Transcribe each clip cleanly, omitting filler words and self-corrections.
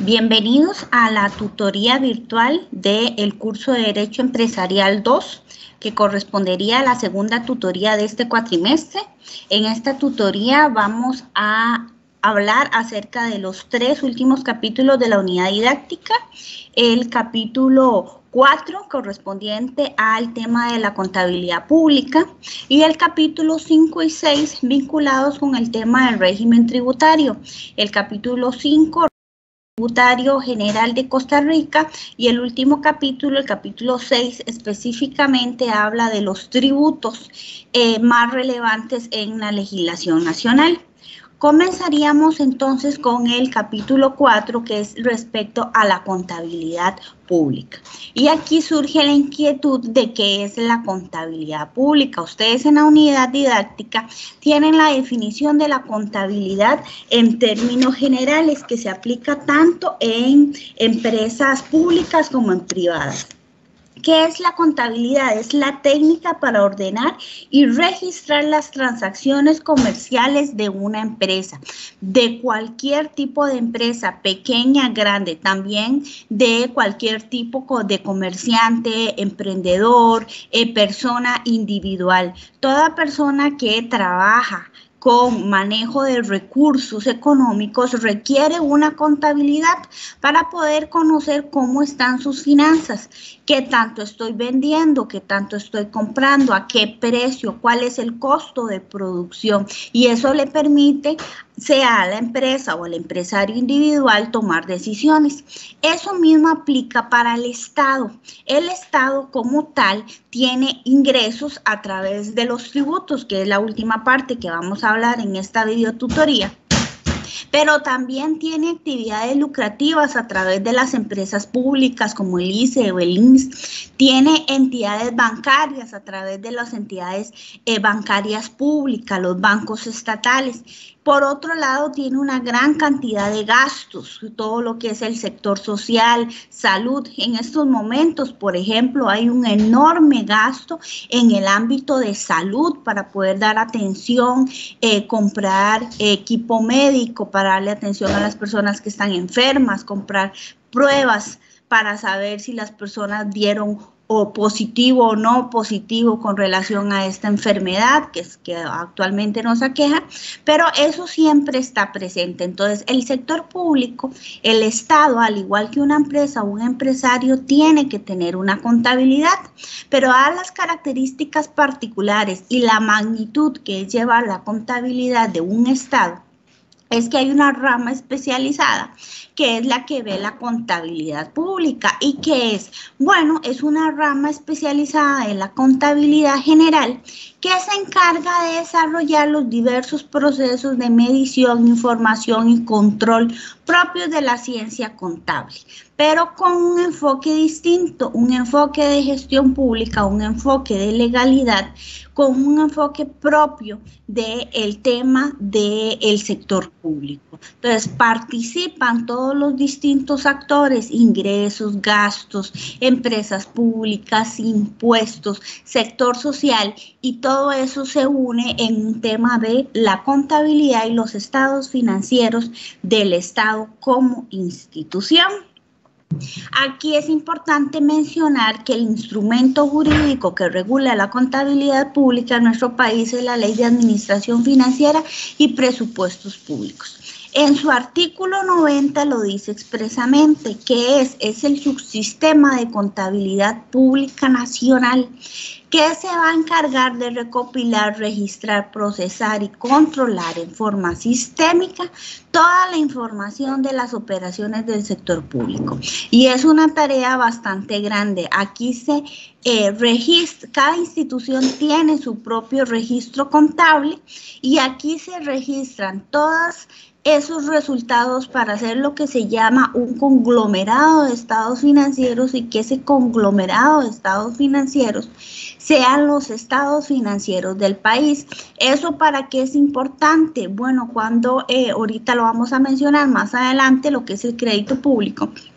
Bienvenidos a la tutoría virtual del curso de Derecho Empresarial 2, que correspondería a la segunda tutoría de este cuatrimestre. En esta tutoría vamos a hablar acerca de los 3 últimos capítulos de la unidad didáctica. El capítulo 4, correspondiente al tema de la contabilidad pública, y el capítulo 5 y 6, vinculados con el tema del régimen tributario. El capítulo 5, tributario general de Costa Rica, y el último capítulo, el capítulo 6, específicamente habla de los tributos más relevantes en la legislación nacional. Comenzaríamos entonces con el capítulo 4, que es respecto a la contabilidad pública. Y aquí surge la inquietud de qué es la contabilidad pública. Ustedes en la unidad didáctica tienen la definición de la contabilidad en términos generales, que se aplica tanto en empresas públicas como en privadas. ¿Qué es la contabilidad? Es la técnica para ordenar y registrar las transacciones comerciales de una empresa, de cualquier tipo de empresa, pequeña, grande, también de cualquier tipo de comerciante, emprendedor, persona individual. Toda persona que trabaja con manejo de recursos económicos requiere una contabilidad para poder conocer cómo están sus finanzas, qué tanto estoy vendiendo, qué tanto estoy comprando, a qué precio, cuál es el costo de producción, y eso le permite, sea a la empresa o al empresario individual, tomar decisiones. Eso mismo aplica para el Estado. El Estado como tal tiene ingresos a través de los tributos, que es la última parte que vamos a hablar en esta videotutoría, pero también tiene actividades lucrativas a través de las empresas públicas como el ICE o el INSS, tiene entidades bancarias a través de las entidades bancarias públicas, los bancos estatales. Por otro lado, tiene una gran cantidad de gastos, todo lo que es el sector social, salud. En estos momentos, por ejemplo, hay un enorme gasto en el ámbito de salud para poder dar atención, comprar equipo médico para darle atención a las personas que están enfermas, comprar pruebas para saber si las personas dieron o positivo o no positivo con relación a esta enfermedad que actualmente nos aqueja, pero eso siempre está presente. Entonces, el sector público, el Estado, al igual que una empresa o un empresario, tiene que tener una contabilidad, pero a las características particulares y la magnitud que es llevar la contabilidad de un Estado, es que hay una rama especializada que es la que ve la contabilidad pública. ¿Y qué es? Bueno, es una rama especializada en la contabilidad general que se encarga de desarrollar los diversos procesos de medición, información y control propios de la ciencia contable, pero con un enfoque distinto, un enfoque de gestión pública, un enfoque de legalidad, con un enfoque propio del tema del sector público. Entonces, participan todos los distintos actores: ingresos, gastos, empresas públicas, impuestos, sector social, y todo eso se une en un tema de la contabilidad y los estados financieros del Estado como institución. Aquí es importante mencionar que el instrumento jurídico que regula la contabilidad pública en nuestro país es la Ley de Administración Financiera y Presupuestos Públicos. En su artículo 90 lo dice expresamente, que es el subsistema de contabilidad pública nacional, que se va a encargar de recopilar, registrar, procesar y controlar en forma sistémica toda la información de las operaciones del sector público. Y es una tarea bastante grande. Aquí se registra, cada institución tiene su propio registro contable, y aquí se registran todas esos resultados para hacer lo que se llama un conglomerado de estados financieros, y que ese conglomerado de estados financieros sean los estados financieros del país. ¿Eso para qué es importante? Bueno, cuando ahorita lo vamos a mencionar más adelante, lo que es el crédito público.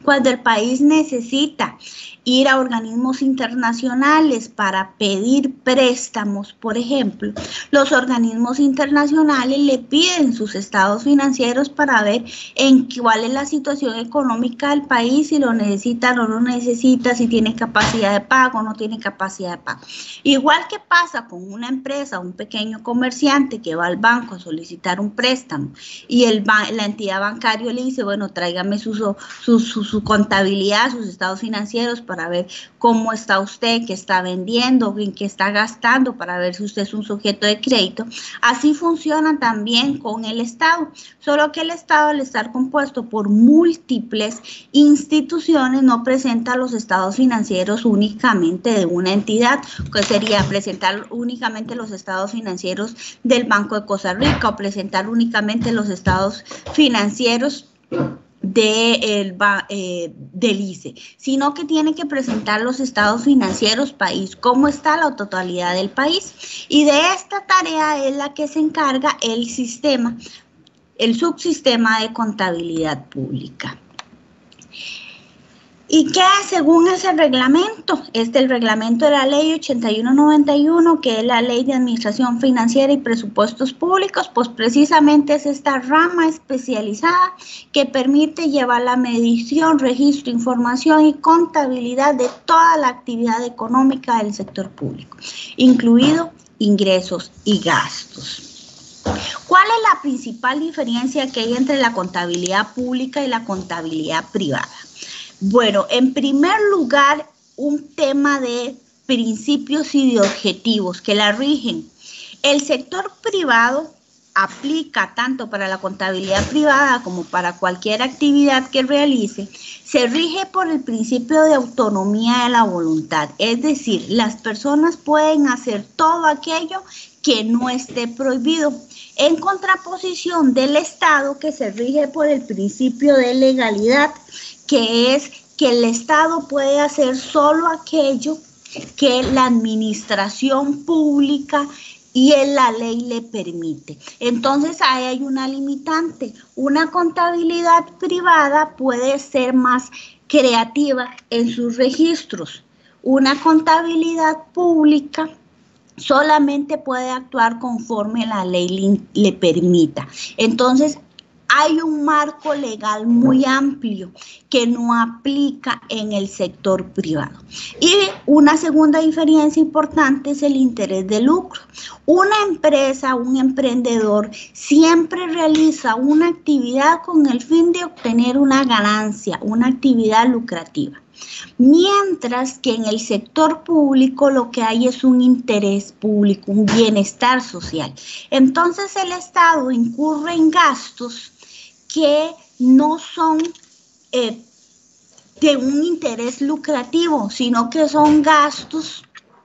Cuando el país necesita ir a organismos internacionales para pedir préstamos, por ejemplo, los organismos internacionales le piden sus estados financieros para ver en cuál es la situación económica del país, si lo necesita o no lo necesita, si tiene capacidad de pago o no tiene capacidad de pago. Igual que pasa con una empresa, un pequeño comerciante que va al banco a solicitar un préstamo y la entidad bancaria le dice, bueno, tráigame su contabilidad, sus estados financieros para ver cómo está usted, qué está vendiendo, en qué está gastando, para ver si usted es un sujeto de crédito. Así funciona también con el Estado, solo que el Estado, al estar compuesto por múltiples instituciones, no presenta los estados financieros únicamente de una entidad, que sería presentar únicamente los estados financieros del Banco de Costa Rica o presentar únicamente los estados financieros del ICE, sino que tiene que presentar los estados financieros país, cómo está la totalidad del país, y de esta tarea es la que se encarga el subsistema de contabilidad pública. ¿Y qué según ese reglamento? El reglamento de la ley 8191, que es la ley de administración financiera y presupuestos públicos, pues precisamente es esta rama especializada que permite llevar la medición, registro, información y contabilidad de toda la actividad económica del sector público, incluido ingresos y gastos. ¿Cuál es la principal diferencia que hay entre la contabilidad pública y la contabilidad privada? Bueno, en primer lugar, un tema de principios y de objetivos que la rigen. El sector privado aplica tanto para la contabilidad privada como para cualquier actividad que realice, se rige por el principio de autonomía de la voluntad, es decir, las personas pueden hacer todo aquello que no esté prohibido, en contraposición del Estado, que se rige por el principio de legalidad, que es que el Estado puede hacer solo aquello que la administración pública y la ley le permite. Entonces ahí hay una limitante. Una contabilidad privada puede ser más creativa en sus registros. Una contabilidad pública solamente puede actuar conforme la ley le permita. Entonces, hay un marco legal muy amplio que no aplica en el sector privado. Y una segunda diferencia importante es el interés de lucro. Una empresa, un emprendedor, siempre realiza una actividad con el fin de obtener una ganancia, una actividad lucrativa. Mientras que en el sector público lo que hay es un interés público, un bienestar social. Entonces el Estado incurre en gastos que no son de un interés lucrativo, sino que son gastos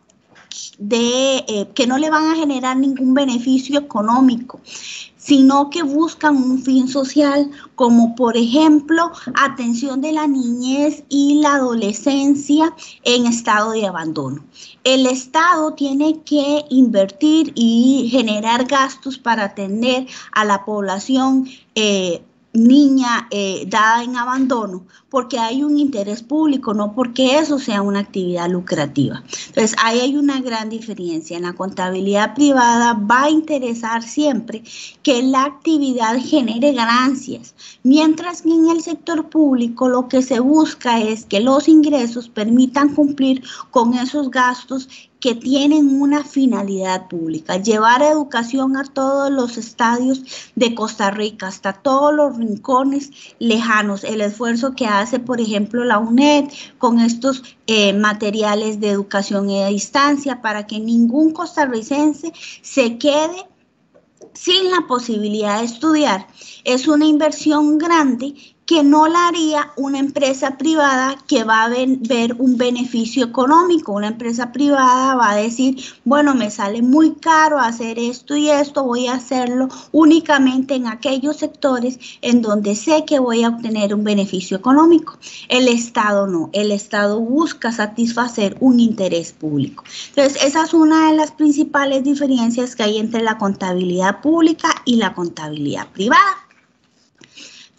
que no le van a generar ningún beneficio económico, sino que buscan un fin social, como por ejemplo, atención de la niñez y la adolescencia en estado de abandono. El Estado tiene que invertir y generar gastos para atender a la población niña dada en abandono, porque hay un interés público, no porque eso sea una actividad lucrativa. Entonces, ahí hay una gran diferencia. En la contabilidad privada va a interesar siempre que la actividad genere ganancias, mientras que en el sector público lo que se busca es que los ingresos permitan cumplir con esos gastos que tienen una finalidad pública, llevar educación a todos los estadios de Costa Rica, hasta todos los rincones lejanos, el esfuerzo que hace, por ejemplo, la UNED con estos materiales de educación a distancia para que ningún costarricense se quede sin la posibilidad de estudiar. Es una inversión grande que no la haría una empresa privada que va a ver un beneficio económico. Una empresa privada va a decir, bueno, me sale muy caro hacer esto y esto, voy a hacerlo únicamente en aquellos sectores en donde sé que voy a obtener un beneficio económico. El Estado no, el Estado busca satisfacer un interés público. Entonces, esa es una de las principales diferencias que hay entre la contabilidad pública y la contabilidad privada.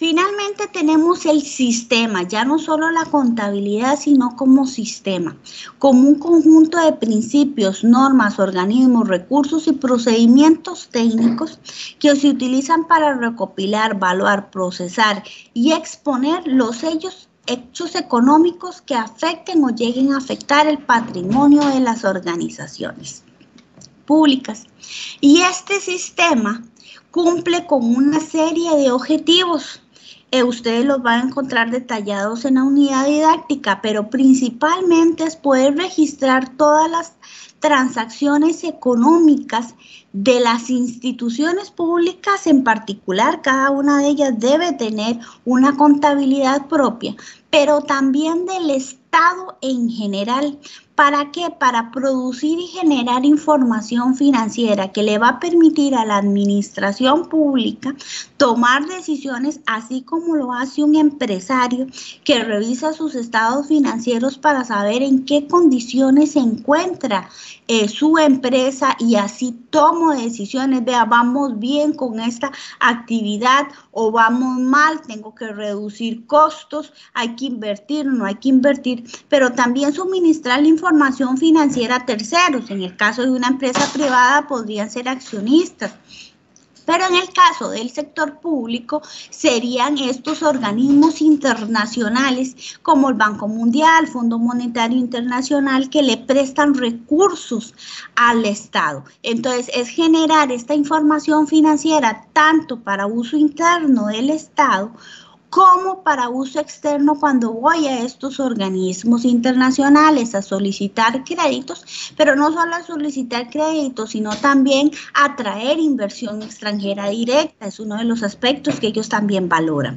Finalmente tenemos el sistema, ya no solo la contabilidad, sino como sistema, como un conjunto de principios, normas, organismos, recursos y procedimientos técnicos que se utilizan para recopilar, evaluar, procesar y exponer los hechos económicos que afecten o lleguen a afectar el patrimonio de las organizaciones públicas. Y este sistema cumple con una serie de objetivos. Ustedes los van a encontrar detallados en la unidad didáctica, pero principalmente es poder registrar todas las transacciones económicas de las instituciones públicas en particular. Cada una de ellas debe tener una contabilidad propia, pero también del Estado en general. ¿Para qué? Para producir y generar información financiera que le va a permitir a la administración pública tomar decisiones, así como lo hace un empresario que revisa sus estados financieros para saber en qué condiciones se encuentra su empresa, y así tomo decisiones. Vea, vamos bien con esta actividad o vamos mal, tengo que reducir costos, hay que invertir, no hay que invertir, pero también suministrar la información financiera a terceros. En el caso de una empresa privada podrían ser accionistas, pero en el caso del sector público serían estos organismos internacionales como el Banco Mundial, Fondo Monetario Internacional, que le prestan recursos al Estado. Entonces es generar esta información financiera tanto para uso interno del Estado como para uso externo cuando voy a estos organismos internacionales a solicitar créditos, pero no solo a solicitar créditos, sino también a atraer inversión extranjera directa. Es uno de los aspectos que ellos también valoran.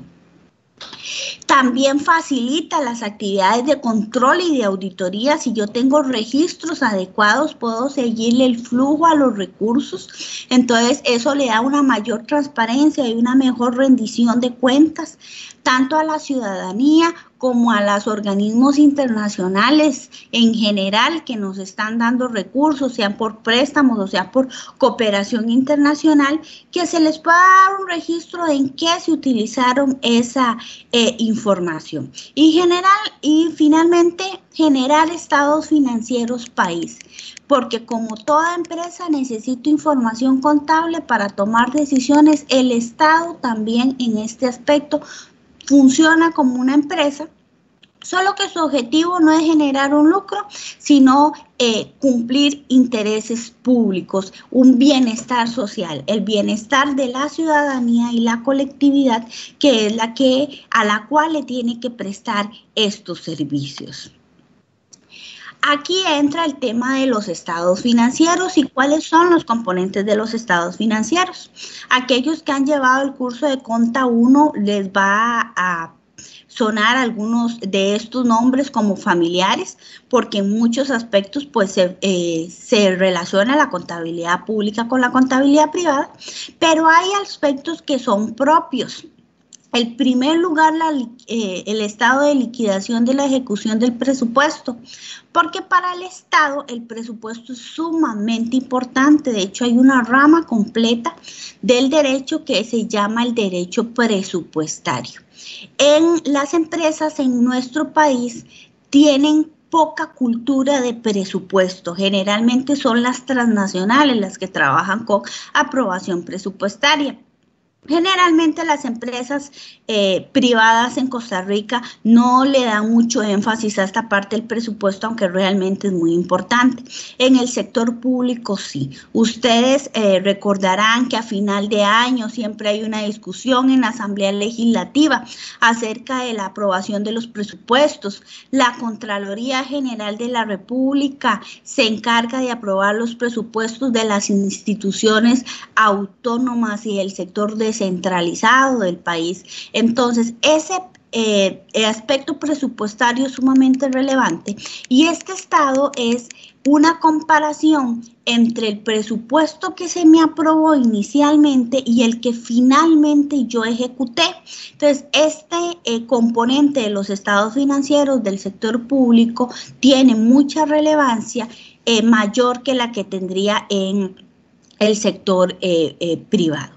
También facilita las actividades de control y de auditoría. Si yo tengo registros adecuados, puedo seguirle el flujo a los recursos. Entonces, eso le da una mayor transparencia y una mejor rendición de cuentas, tanto a la ciudadanía como a los organismos internacionales en general que nos están dando recursos, sean por préstamos o sea por cooperación internacional, que se les pueda dar un registro de en qué se utilizaron esa información. Y finalmente, generar estados financieros país, porque como toda empresa necesito información contable para tomar decisiones. El Estado también en este aspecto funciona como una empresa, solo que su objetivo no es generar un lucro, sino cumplir intereses públicos, un bienestar social, el bienestar de la ciudadanía y la colectividad, que es a la cual le tiene que prestar estos servicios. Aquí entra el tema de los estados financieros y cuáles son los componentes de los estados financieros. Aquellos que han llevado el curso de Conta 1 les va a sonar algunos de estos nombres como familiares, porque en muchos aspectos pues se relaciona la contabilidad pública con la contabilidad privada, pero hay aspectos que son propios. En primer lugar, el estado de liquidación de la ejecución del presupuesto, porque para el Estado el presupuesto es sumamente importante. De hecho, hay una rama completa del derecho que se llama el derecho presupuestario. En las empresas en nuestro país tienen poca cultura de presupuesto. Generalmente son las transnacionales las que trabajan con aprobación presupuestaria. Generalmente las empresas privadas en Costa Rica no le dan mucho énfasis a esta parte del presupuesto, aunque realmente es muy importante. En el sector público sí. Ustedes recordarán que a final de año siempre hay una discusión en la Asamblea Legislativa acerca de la aprobación de los presupuestos. La Contraloría General de la República se encarga de aprobar los presupuestos de las instituciones autónomas y del sector descentralizado del país. Entonces, ese aspecto presupuestario es sumamente relevante, y este estado es una comparación entre el presupuesto que se me aprobó inicialmente y el que finalmente yo ejecuté. Entonces, este componente de los estados financieros del sector público tiene mucha relevancia, mayor que la que tendría en el sector privado.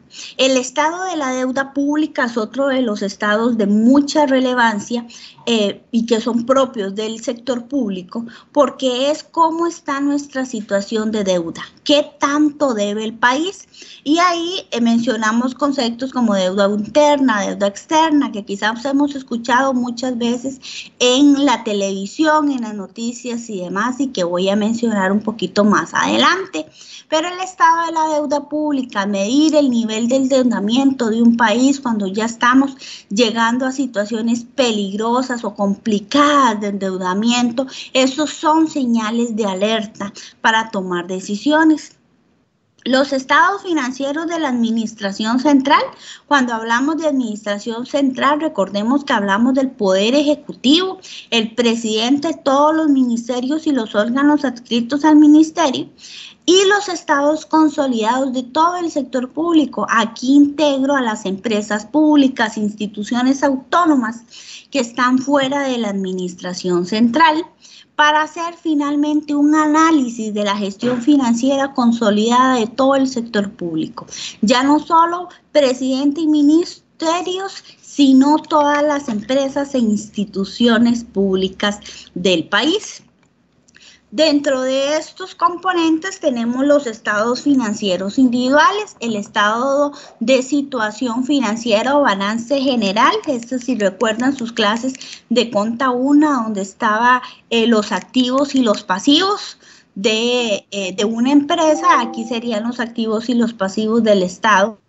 El estado de la deuda pública es otro de los estados de mucha relevancia y que son propios del sector público, porque es cómo está nuestra situación de deuda, qué tanto debe el país. Y ahí mencionamos conceptos como deuda interna, deuda externa, que quizás hemos escuchado muchas veces en la televisión, en las noticias y demás, y que voy a mencionar un poquito más adelante. Pero el estado de la deuda pública, medir el nivel de endeudamiento de un país cuando ya estamos llegando a situaciones peligrosas o complicadas de endeudamiento, esos son señales de alerta para tomar decisiones. Los estados financieros de la administración central, cuando hablamos de administración central, recordemos que hablamos del poder ejecutivo, el presidente, todos los ministerios y los órganos adscritos al ministerio, y los estados consolidados de todo el sector público. Aquí integro a las empresas públicas, instituciones autónomas que están fuera de la administración central, para hacer finalmente un análisis de la gestión financiera consolidada de todo el sector público. Ya no solo presidente y ministerios, sino todas las empresas e instituciones públicas del país. Dentro de estos componentes tenemos los estados financieros individuales, el estado de situación financiera o balance general. Esto, si recuerdan sus clases de Conta 1, donde estaba los activos y los pasivos de una empresa, aquí serían los activos y los pasivos del estado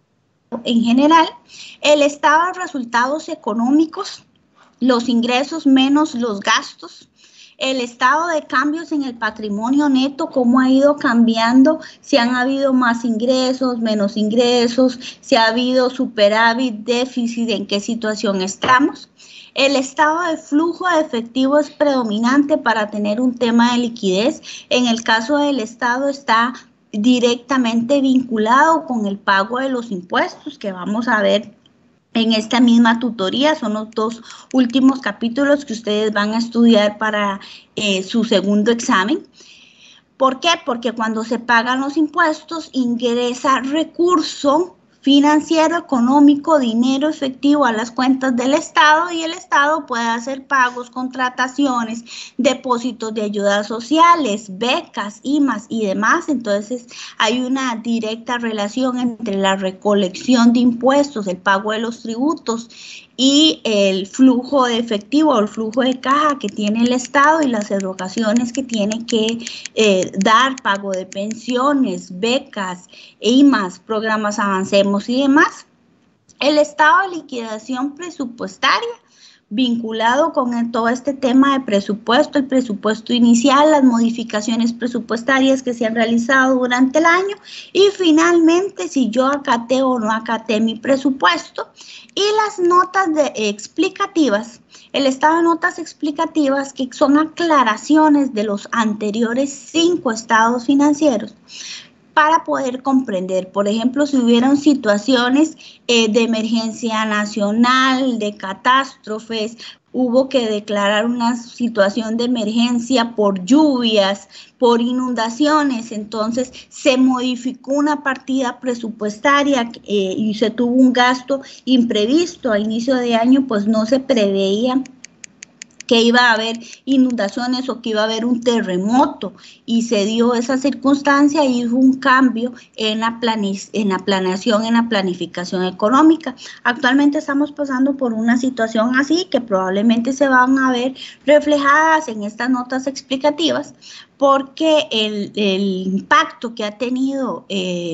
en general. El estado de resultados económicos, los ingresos menos los gastos. El estado de cambios en el patrimonio neto, cómo ha ido cambiando, si han habido más ingresos, menos ingresos, si ha habido superávit, déficit, en qué situación estamos. El estado de flujo de efectivo es predominante para tener un tema de liquidez. En el caso del estado está directamente vinculado con el pago de los impuestos, que vamos a ver en esta misma tutoría. Son los dos últimos capítulos que ustedes van a estudiar para su segundo examen. ¿Por qué? Porque cuando se pagan los impuestos ingresa recurso financiero, económico, dinero efectivo a las cuentas del Estado, y el Estado puede hacer pagos, contrataciones, depósitos de ayudas sociales, becas, IMAS y demás. Entonces hay una directa relación entre la recolección de impuestos, el pago de los tributos y el flujo de efectivo, el flujo de caja que tiene el Estado y las erogaciones que tiene que dar, pago de pensiones, becas, IMAS, programas Avancemos y demás. El estado de liquidación presupuestaria, vinculado con todo este tema de presupuesto, el presupuesto inicial, las modificaciones presupuestarias que se han realizado durante el año, y finalmente si yo acaté o no acaté mi presupuesto, y las notas explicativas, el estado de notas explicativas, que son aclaraciones de los anteriores 5 estados financieros, para poder comprender, por ejemplo, si hubieran situaciones de emergencia nacional, de catástrofes, hubo que declarar una situación de emergencia por lluvias, por inundaciones, entonces se modificó una partida presupuestaria y se tuvo un gasto imprevisto a inicio de año, pues no se preveía que iba a haber inundaciones o que iba a haber un terremoto, y se dio esa circunstancia y hubo un cambio en la planeación, en la planificación económica. Actualmente estamos pasando por una situación así, que probablemente se van a ver reflejadas en estas notas explicativas, porque el impacto que ha tenido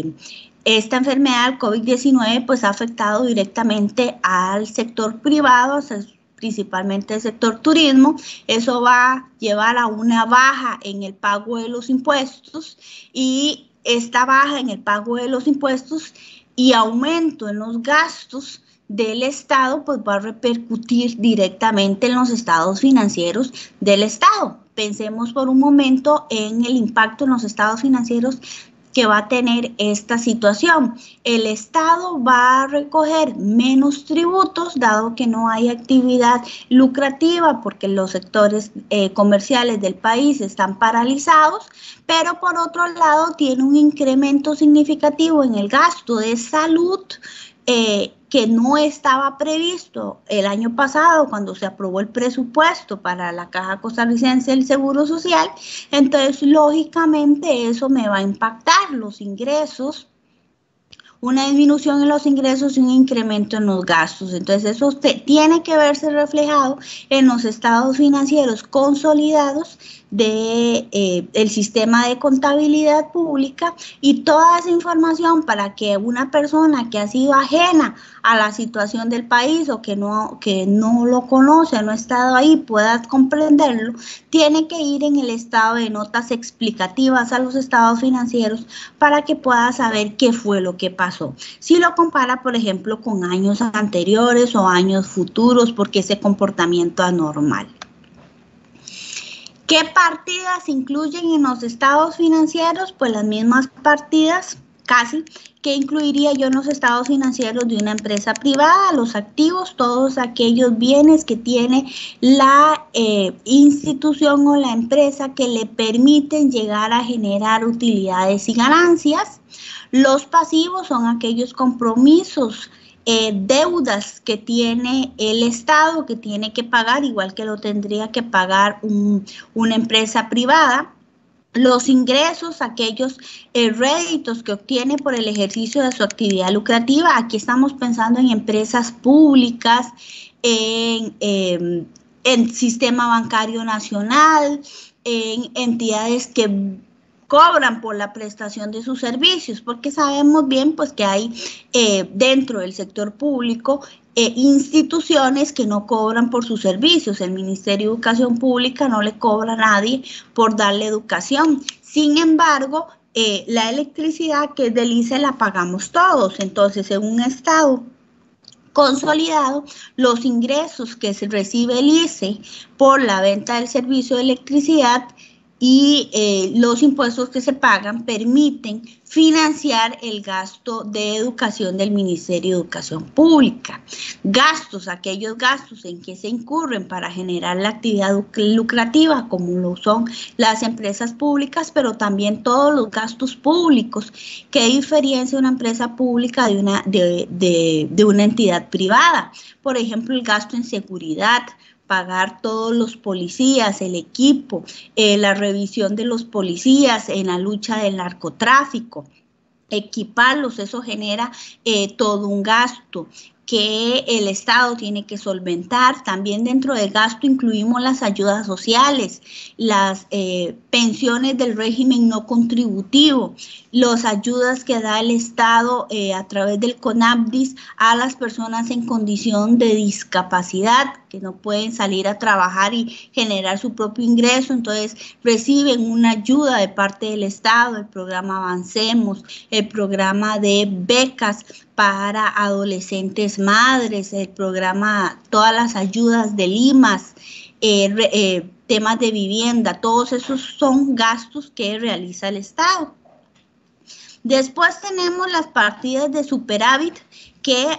esta enfermedad, el COVID-19, pues ha afectado directamente al sector privado, principalmente el sector turismo. Eso va a llevar a una baja en el pago de los impuestos, y esta baja en el pago de los impuestos y aumento en los gastos del Estado, pues va a repercutir directamente en los estados financieros del Estado. Pensemos por un momento en el impacto en los estados financieros que va a tener esta situación. El Estado va a recoger menos tributos, dado que no hay actividad lucrativa, porque los sectores comerciales del país están paralizados, pero por otro lado tiene un incremento significativo en el gasto de salud, que no estaba previsto el año pasado cuando se aprobó el presupuesto para la Caja Costarricense del Seguro Social. Entonces, lógicamente, eso me va a impactar los ingresos, una disminución en los ingresos y un incremento en los gastos. Entonces, eso tiene que verse reflejado en los estados financieros consolidados del sistema de contabilidad pública, y toda esa información, para que una persona que ha sido ajena a la situación del país o que no lo conoce, no ha estado ahí, pueda comprenderlo, tiene que ir en el estado de notas explicativas a los estados financieros para que pueda saber qué fue lo que pasó. Si lo compara, por ejemplo, con años anteriores o años futuros, porque ese comportamiento anormal. ¿Qué partidas incluyen en los estados financieros? Pues las mismas partidas, casi, que incluiría yo en los estados financieros de una empresa privada: los activos, todos aquellos bienes que tiene la institución o la empresa que le permiten llegar a generar utilidades y ganancias. Los pasivos son aquellos compromisos, deudas que tiene el Estado, que tiene que pagar, igual que lo tendría que pagar una empresa privada. Los ingresos, aquellos réditos que obtiene por el ejercicio de su actividad lucrativa. Aquí estamos pensando en empresas públicas, en sistema bancario nacional, en entidades que cobran por la prestación de sus servicios, porque sabemos bien pues que hay dentro del sector público instituciones que no cobran por sus servicios. El Ministerio de Educación Pública no le cobra a nadie por darle educación. Sin embargo, la electricidad, que es del ICE, la pagamos todos. Entonces, en un estado consolidado, los ingresos que se recibe el ICE por la venta del servicio de electricidad y los impuestos que se pagan permiten financiar el gasto de educación del Ministerio de Educación Pública. Gastos, aquellos gastos en que se incurren para generar la actividad lucrativa, como lo son las empresas públicas, pero también todos los gastos públicos que diferencia una empresa pública de una entidad privada. Por ejemplo, el gasto en seguridad, pagar todos los policías, el equipo, la revisión de los policías en la lucha del narcotráfico, equiparlos, eso genera todo un gasto que el Estado tiene que solventar. También dentro del gasto incluimos las ayudas sociales, las pensiones del régimen no contributivo, las ayudas que da el Estado a través del CONAPDIS a las personas en condición de discapacidad, que no pueden salir a trabajar y generar su propio ingreso, entonces reciben una ayuda de parte del Estado, el programa Avancemos, el programa de becas para adolescentes madres, el programa, todas las ayudas de Limas, temas de vivienda, todos esos son gastos que realiza el Estado. Después tenemos las partidas de superávit que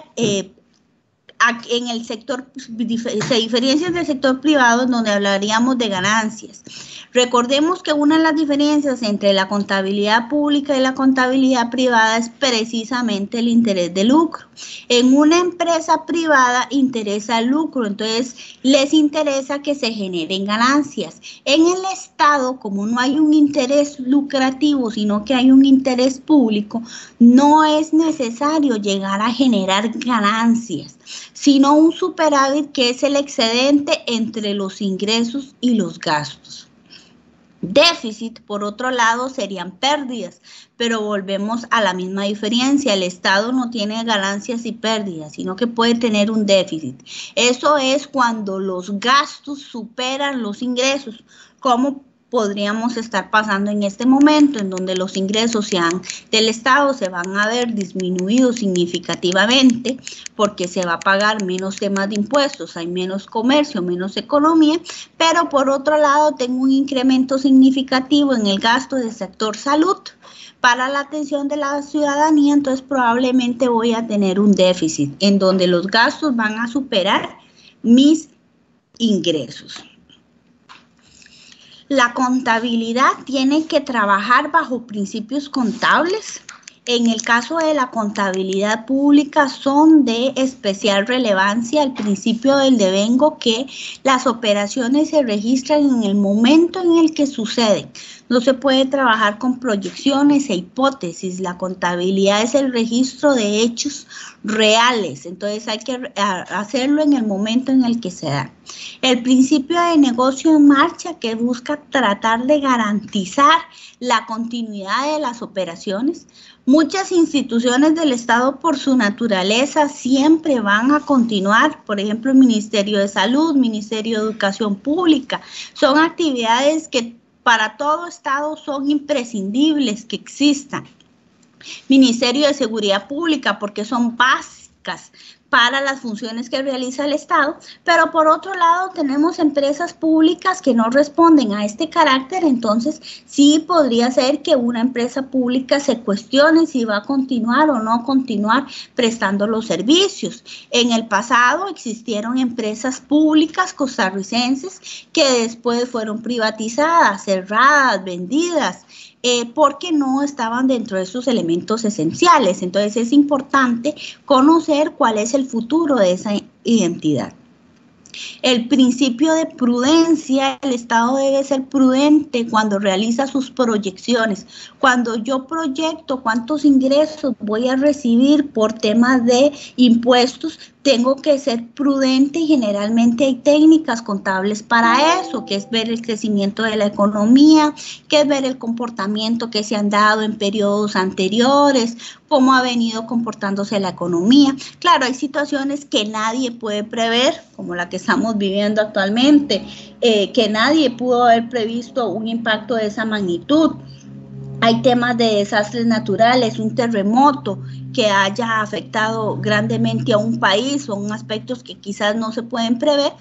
en el sector se diferencian del sector privado, donde hablaríamos de ganancias. Recordemos que una de las diferencias entre la contabilidad pública y la contabilidad privada es precisamente el interés de lucro. En una empresa privada interesa el lucro, entonces les interesa que se generen ganancias. En el Estado, como no hay un interés lucrativo, sino que hay un interés público, no es necesario llegar a generar ganancias, sino un superávit, que es el excedente entre los ingresos y los gastos. Déficit, por otro lado, serían pérdidas, pero volvemos a la misma diferencia. El Estado no tiene ganancias y pérdidas, sino que puede tener un déficit. Eso es cuando los gastos superan los ingresos, como podríamos estar pasando en este momento en donde los ingresos del Estado se van a ver disminuidos significativamente porque se va a pagar menos temas de impuestos, hay menos comercio, menos economía, pero por otro lado tengo un incremento significativo en el gasto del sector salud para la atención de la ciudadanía, entonces probablemente voy a tener un déficit en donde los gastos van a superar mis ingresos. La contabilidad tiene que trabajar bajo principios contables. En el caso de la contabilidad pública son de especial relevancia el principio del devengo, que las operaciones se registran en el momento en el que suceden. No se puede trabajar con proyecciones e hipótesis. La contabilidad es el registro de hechos reales, entonces hay que hacerlo en el momento en el que se da. El principio de negocio en marcha, que busca tratar de garantizar la continuidad de las operaciones. Muchas instituciones del Estado, por su naturaleza, siempre van a continuar. Por ejemplo, el Ministerio de Salud, Ministerio de Educación Pública, son actividades que para todo Estado son imprescindibles que existan. Ministerio de Seguridad Pública, porque son básicas para las funciones que realiza el Estado, pero por otro lado tenemos empresas públicas que no responden a este carácter, entonces sí podría ser que una empresa pública se cuestione si va a continuar o no continuar prestando los servicios. En el pasado existieron empresas públicas costarricenses que después fueron privatizadas, cerradas, vendidas, porque no estaban dentro de esos elementos esenciales. Entonces es importante conocer cuál es el futuro de esa identidad. El principio de prudencia, el Estado debe ser prudente cuando realiza sus proyecciones. Cuando yo proyecto cuántos ingresos voy a recibir por temas de impuestos, tengo que ser prudente y generalmente hay técnicas contables para eso, que es ver el crecimiento de la economía, que es ver el comportamiento que se han dado en periodos anteriores, cómo ha venido comportándose la economía. Claro, hay situaciones que nadie puede prever, como la que estamos viviendo actualmente, que nadie pudo haber previsto un impacto de esa magnitud. Hay temas de desastres naturales, un terremoto que haya afectado grandemente a un país, son aspectos que quizás no se pueden prever,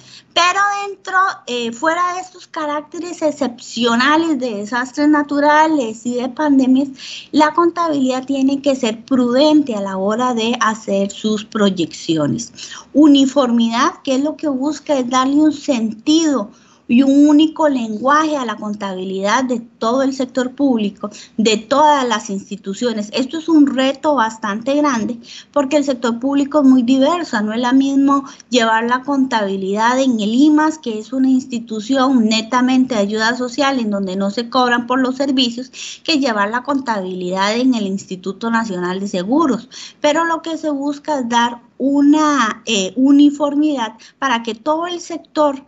pero fuera de estos caracteres excepcionales de desastres naturales y de pandemias, la contabilidad tiene que ser prudente a la hora de hacer sus proyecciones. Uniformidad, que es lo que busca, es darle un sentido y un único lenguaje a la contabilidad de todo el sector público, de todas las instituciones. Esto es un reto bastante grande porque el sector público es muy diverso, no es lo mismo llevar la contabilidad en el IMAS, que es una institución netamente de ayuda social en donde no se cobran por los servicios, que llevar la contabilidad en el Instituto Nacional de Seguros. Pero lo que se busca es dar una uniformidad para que todo el sector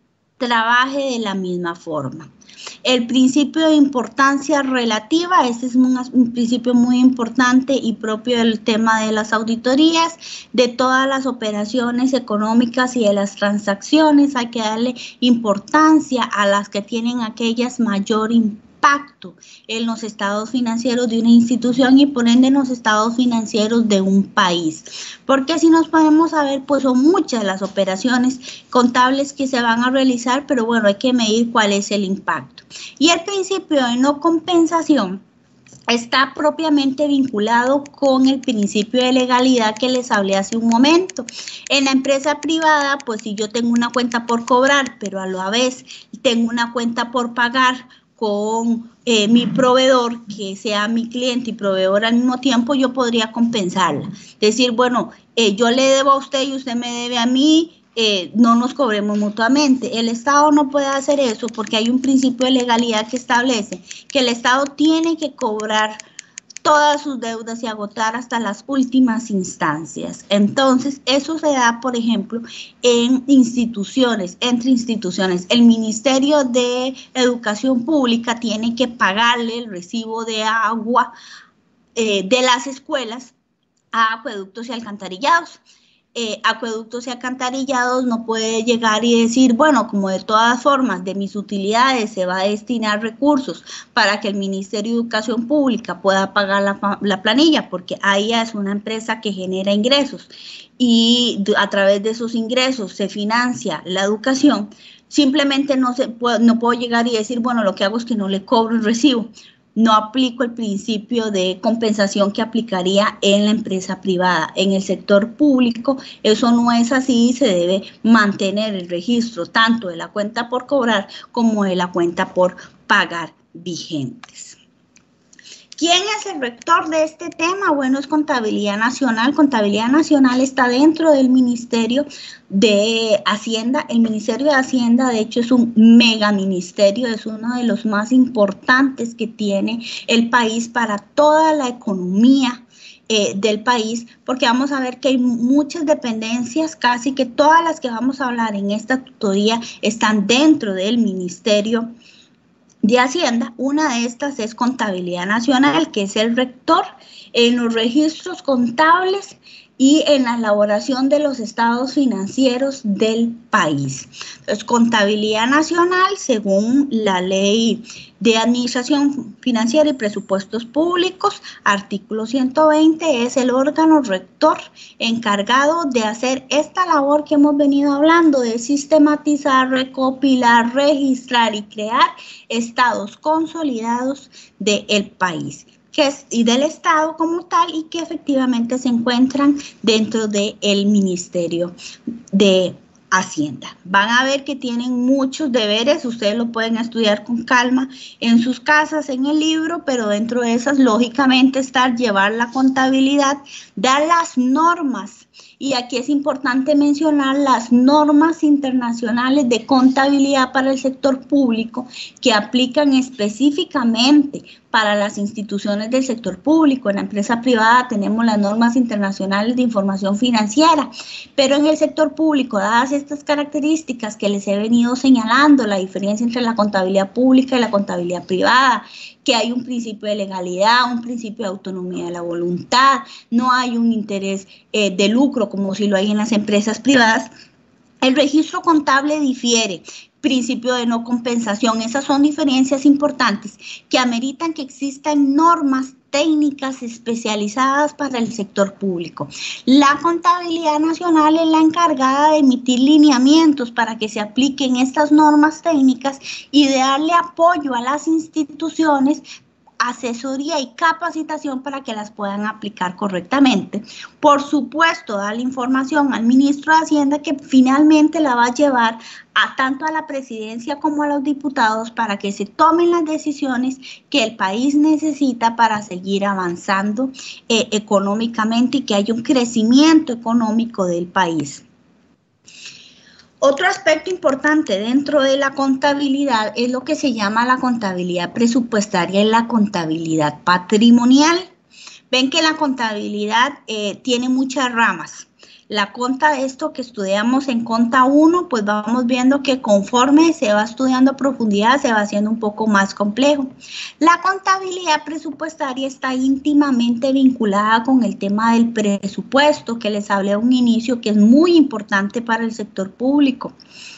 trabaje de la misma forma. El principio de importancia relativa, este es un principio muy importante y propio del tema de las auditorías, de todas las operaciones económicas y de las transacciones. Hay que darle importancia a las que tienen aquellas mayor impacto en los estados financieros de una institución y por ende en los estados financieros de un país. Porque si nos ponemos a ver, pues son muchas las operaciones contables que se van a realizar, pero bueno, hay que medir cuál es el impacto. Y el principio de no compensación está propiamente vinculado con el principio de legalidad que les hablé hace un momento. En la empresa privada, pues si yo tengo una cuenta por cobrar, pero a la vez tengo una cuenta por pagar con mi proveedor, que sea mi cliente y proveedor al mismo tiempo, yo podría compensarla. Decir, bueno, yo le debo a usted y usted me debe a mí, no nos cobremos mutuamente. El Estado no puede hacer eso porque hay un principio de legalidad que establece que el Estado tiene que cobrar todas sus deudas y agotar hasta las últimas instancias. Entonces, eso se da, por ejemplo, en instituciones, entre instituciones. El Ministerio de Educación Pública tiene que pagarle el recibo de agua de las escuelas a acueductos y alcantarillados. acueductos y alcantarillados no puede llegar y decir, bueno, como de todas formas de mis utilidades se va a destinar recursos para que el Ministerio de Educación Pública pueda pagar la planilla, porque ahí es una empresa que genera ingresos y a través de esos ingresos se financia la educación. Simplemente no puedo llegar y decir, bueno, lo que hago es que no le cobro el recibo. No aplico el principio de compensación que aplicaría en la empresa privada. En el sector público eso no es así y se debe mantener el registro tanto de la cuenta por cobrar como de la cuenta por pagar vigentes. ¿Quién es el rector de este tema? Bueno, es Contabilidad Nacional. Contabilidad Nacional está dentro del Ministerio de Hacienda. El Ministerio de Hacienda, de hecho, es un megaministerio, es uno de los más importantes que tiene el país para toda la economía del país, porque vamos a ver que hay muchas dependencias, casi que todas las que vamos a hablar en esta tutoría están dentro del Ministerio de Hacienda. Una de estas es Contabilidad Nacional, que es el rector en los registros contables y en la elaboración de los estados financieros del país. Entonces, Contabilidad Nacional, según la Ley de Administración Financiera y Presupuestos Públicos, artículo 120, es el órgano rector encargado de hacer esta labor que hemos venido hablando, de sistematizar, recopilar, registrar y crear estados consolidados del país, y del Estado como tal, y que efectivamente se encuentran dentro del Ministerio de Hacienda. Van a ver que tienen muchos deberes, ustedes lo pueden estudiar con calma en sus casas, en el libro, pero dentro de esas, lógicamente, llevar la contabilidad, dar las normas. Y aquí es importante mencionar las normas internacionales de contabilidad para el sector público que aplican específicamente para las instituciones del sector público. En la empresa privada tenemos las normas internacionales de información financiera, pero en el sector público, dadas estas características que les he venido señalando, la diferencia entre la contabilidad pública y la contabilidad privada, que hay un principio de legalidad, un principio de autonomía de la voluntad, no hay un interés de lucro como si lo hay en las empresas privadas. El registro contable difiere, principio de no compensación, esas son diferencias importantes que ameritan que existan normas técnicas especializadas para el sector público. La Contabilidad Nacional es la encargada de emitir lineamientos para que se apliquen estas normas técnicas y de darle apoyo a las instituciones, asesoría y capacitación para que las puedan aplicar correctamente. Por supuesto, da la información al ministro de Hacienda, que finalmente la va a llevar tanto a la presidencia como a los diputados para que se tomen las decisiones que el país necesita para seguir avanzando económicamente y que haya un crecimiento económico del país. Otro aspecto importante dentro de la contabilidad es lo que se llama la contabilidad presupuestaria y la contabilidad patrimonial. Ven que la contabilidad tiene muchas ramas. La conta de esto que estudiamos en Conta 1, pues vamos viendo que conforme se va estudiando a profundidad, se va haciendo un poco más complejo. La contabilidad presupuestaria está íntimamente vinculada con el tema del presupuesto, que les hablé a un inicio, que es muy importante para el sector público.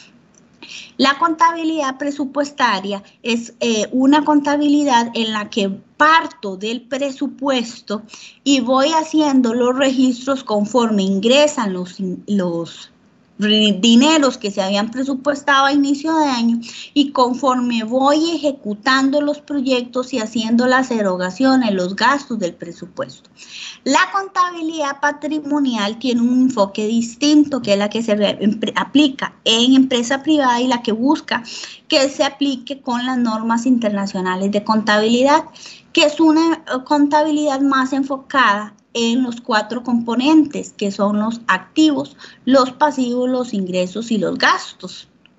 La contabilidad presupuestaria es una contabilidad en la que parto del presupuesto y voy haciendo los registros conforme ingresan los dineros que se habían presupuestado a inicio de año y conforme voy ejecutando los proyectos y haciendo las erogaciones, los gastos del presupuesto. La contabilidad patrimonial tiene un enfoque distinto, que es la que se aplica en empresa privada y la que busca que se aplique con las normas internacionales de contabilidad, que es una contabilidad más enfocada en los 4 componentes, que son los activos, los pasivos, los ingresos y los gastos.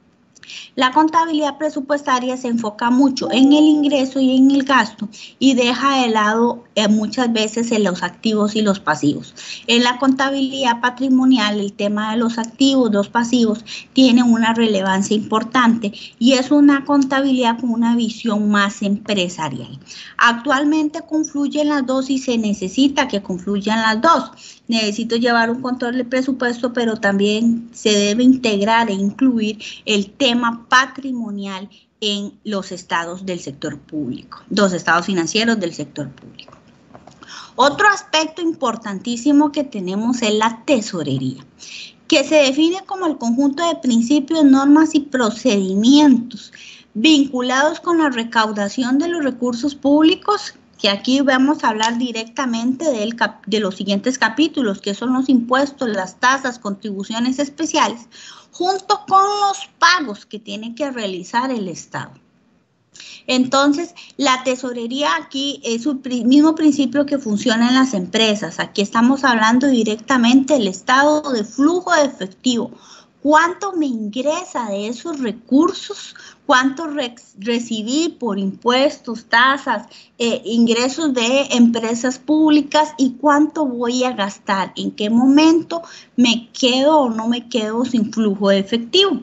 La contabilidad presupuestaria se enfoca mucho en el ingreso y en el gasto y deja de lado muchas veces en los activos y los pasivos. En la contabilidad patrimonial, el tema de los activos, los pasivos, tiene una relevancia importante y es una contabilidad con una visión más empresarial. Actualmente confluyen las dos y se necesita que confluyan las dos. Necesito llevar un control de presupuesto, pero también se debe integrar e incluir el tema patrimonial en los estados del sector público, los estados financieros del sector público. Otro aspecto importantísimo que tenemos es la tesorería, que se define como el conjunto de principios, normas y procedimientos vinculados con la recaudación de los recursos públicos, que aquí vamos a hablar directamente de los siguientes capítulos, que son los impuestos, las tasas, contribuciones especiales, junto con los pagos que tiene que realizar el Estado. Entonces, la tesorería aquí es el mismo principio que funciona en las empresas. Aquí estamos hablando directamente del estado de flujo de efectivo. ¿Cuánto me ingresa de esos recursos? ¿Cuánto recibí por impuestos, tasas, ingresos de empresas públicas? ¿Y cuánto voy a gastar? ¿En qué momento me quedo o no me quedo sin flujo de efectivo?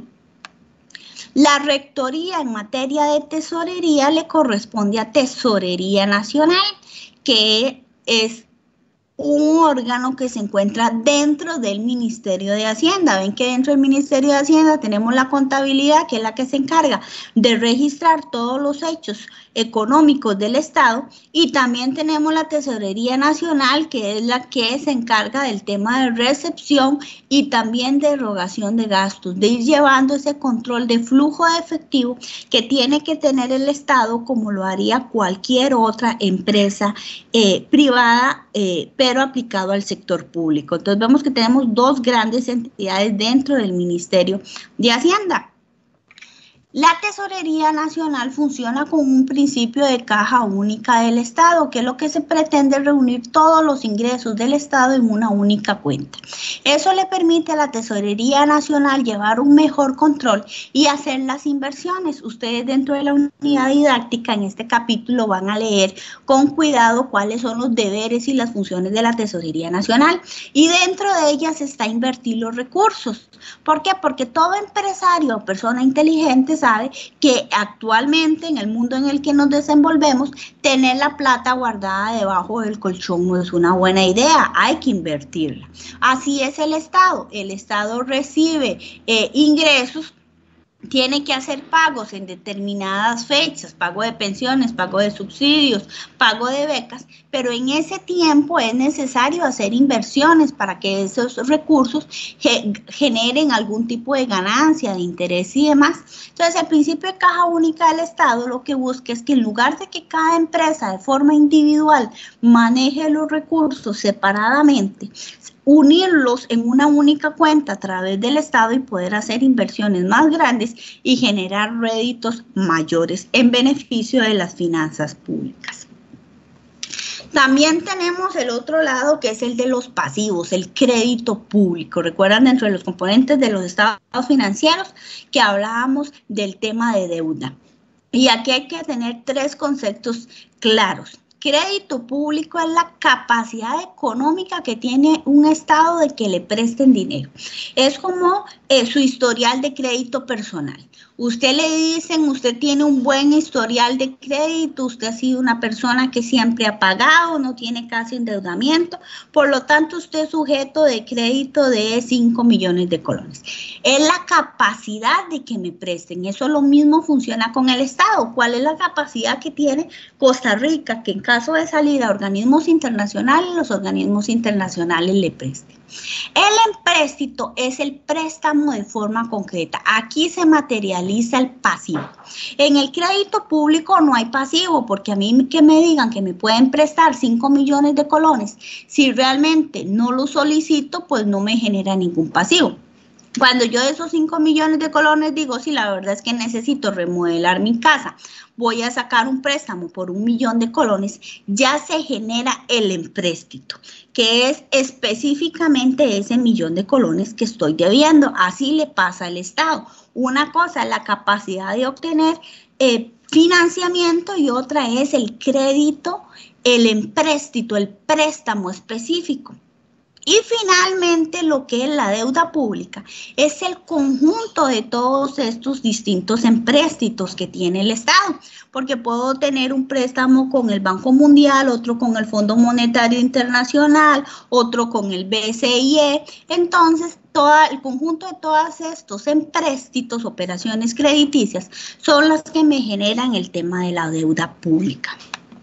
La rectoría en materia de tesorería le corresponde a Tesorería Nacional, que es un órgano que se encuentra dentro del Ministerio de Hacienda. Ven que dentro del Ministerio de Hacienda tenemos la contabilidad, que es la que se encarga de registrar todos los hechos económicos del Estado, y también tenemos la Tesorería Nacional, que es la que se encarga del tema de recepción y también de erogación de gastos, de ir llevando ese control de flujo de efectivo que tiene que tener el Estado, como lo haría cualquier otra empresa privada, pero aplicado al sector público. Entonces vemos que tenemos dos grandes entidades dentro del Ministerio de Hacienda. La Tesorería Nacional funciona con un principio de caja única del Estado, que es lo que se pretende reunir todos los ingresos del Estado en una única cuenta. Eso le permite a la Tesorería Nacional llevar un mejor control y hacer las inversiones. Ustedes dentro de la unidad didáctica en este capítulo van a leer con cuidado cuáles son los deberes y las funciones de la Tesorería Nacional, y dentro de ellas está invertir los recursos. ¿Por qué? Porque todo empresario o persona inteligente sabe que actualmente en el mundo en el que nos desenvolvemos, tener la plata guardada debajo del colchón no es una buena idea, hay que invertirla. Así es el Estado recibe ingresos, tiene que hacer pagos en determinadas fechas, pago de pensiones, pago de subsidios, pago de becas, pero en ese tiempo es necesario hacer inversiones para que esos recursos generen algún tipo de ganancia, de interés y demás. Entonces, el principio de caja única del Estado lo que busca es que en lugar de que cada empresa de forma individual maneje los recursos separadamente, unirlos en una única cuenta a través del Estado y poder hacer inversiones más grandes y generar réditos mayores en beneficio de las finanzas públicas. También tenemos el otro lado, que es el de los pasivos, el crédito público. Recuerdan, dentro de los componentes de los estados financieros que hablábamos del tema de deuda. Y aquí hay que tener tres conceptos claros. Crédito público es la capacidad económica que tiene un Estado de que le presten dinero. Es como su historial de crédito personal. Usted le dicen, usted tiene un buen historial de crédito, usted ha sido una persona que siempre ha pagado, no tiene casi endeudamiento, por lo tanto usted es sujeto de crédito de 5 millones de colones. Es la capacidad de que me presten, eso lo mismo funciona con el Estado. ¿Cuál es la capacidad que tiene Costa Rica? Que en caso de salir a organismos internacionales, los organismos internacionales le presten. El empréstito es el préstamo de forma concreta. Aquí se materializa el pasivo. En el crédito público no hay pasivo, porque a mí que me digan que me pueden prestar 5 millones de colones, si realmente no lo solicito, pues no me genera ningún pasivo. Cuando yo de esos 5 millones de colones digo, sí, la verdad es que necesito remodelar mi casa, voy a sacar un préstamo por 1 millón de colones, ya se genera el empréstito, que es específicamente ese 1 millón de colones que estoy debiendo. Así le pasa al Estado. Una cosa es la capacidad de obtener financiamiento y otra es el crédito, el empréstito, el préstamo específico. Y finalmente, lo que es la deuda pública es el conjunto de todos estos distintos empréstitos que tiene el Estado, porque puedo tener un préstamo con el Banco Mundial, otro con el Fondo Monetario Internacional, otro con el BCE. Entonces, todo el conjunto de todos estos empréstitos, operaciones crediticias, son las que me generan el tema de la deuda pública.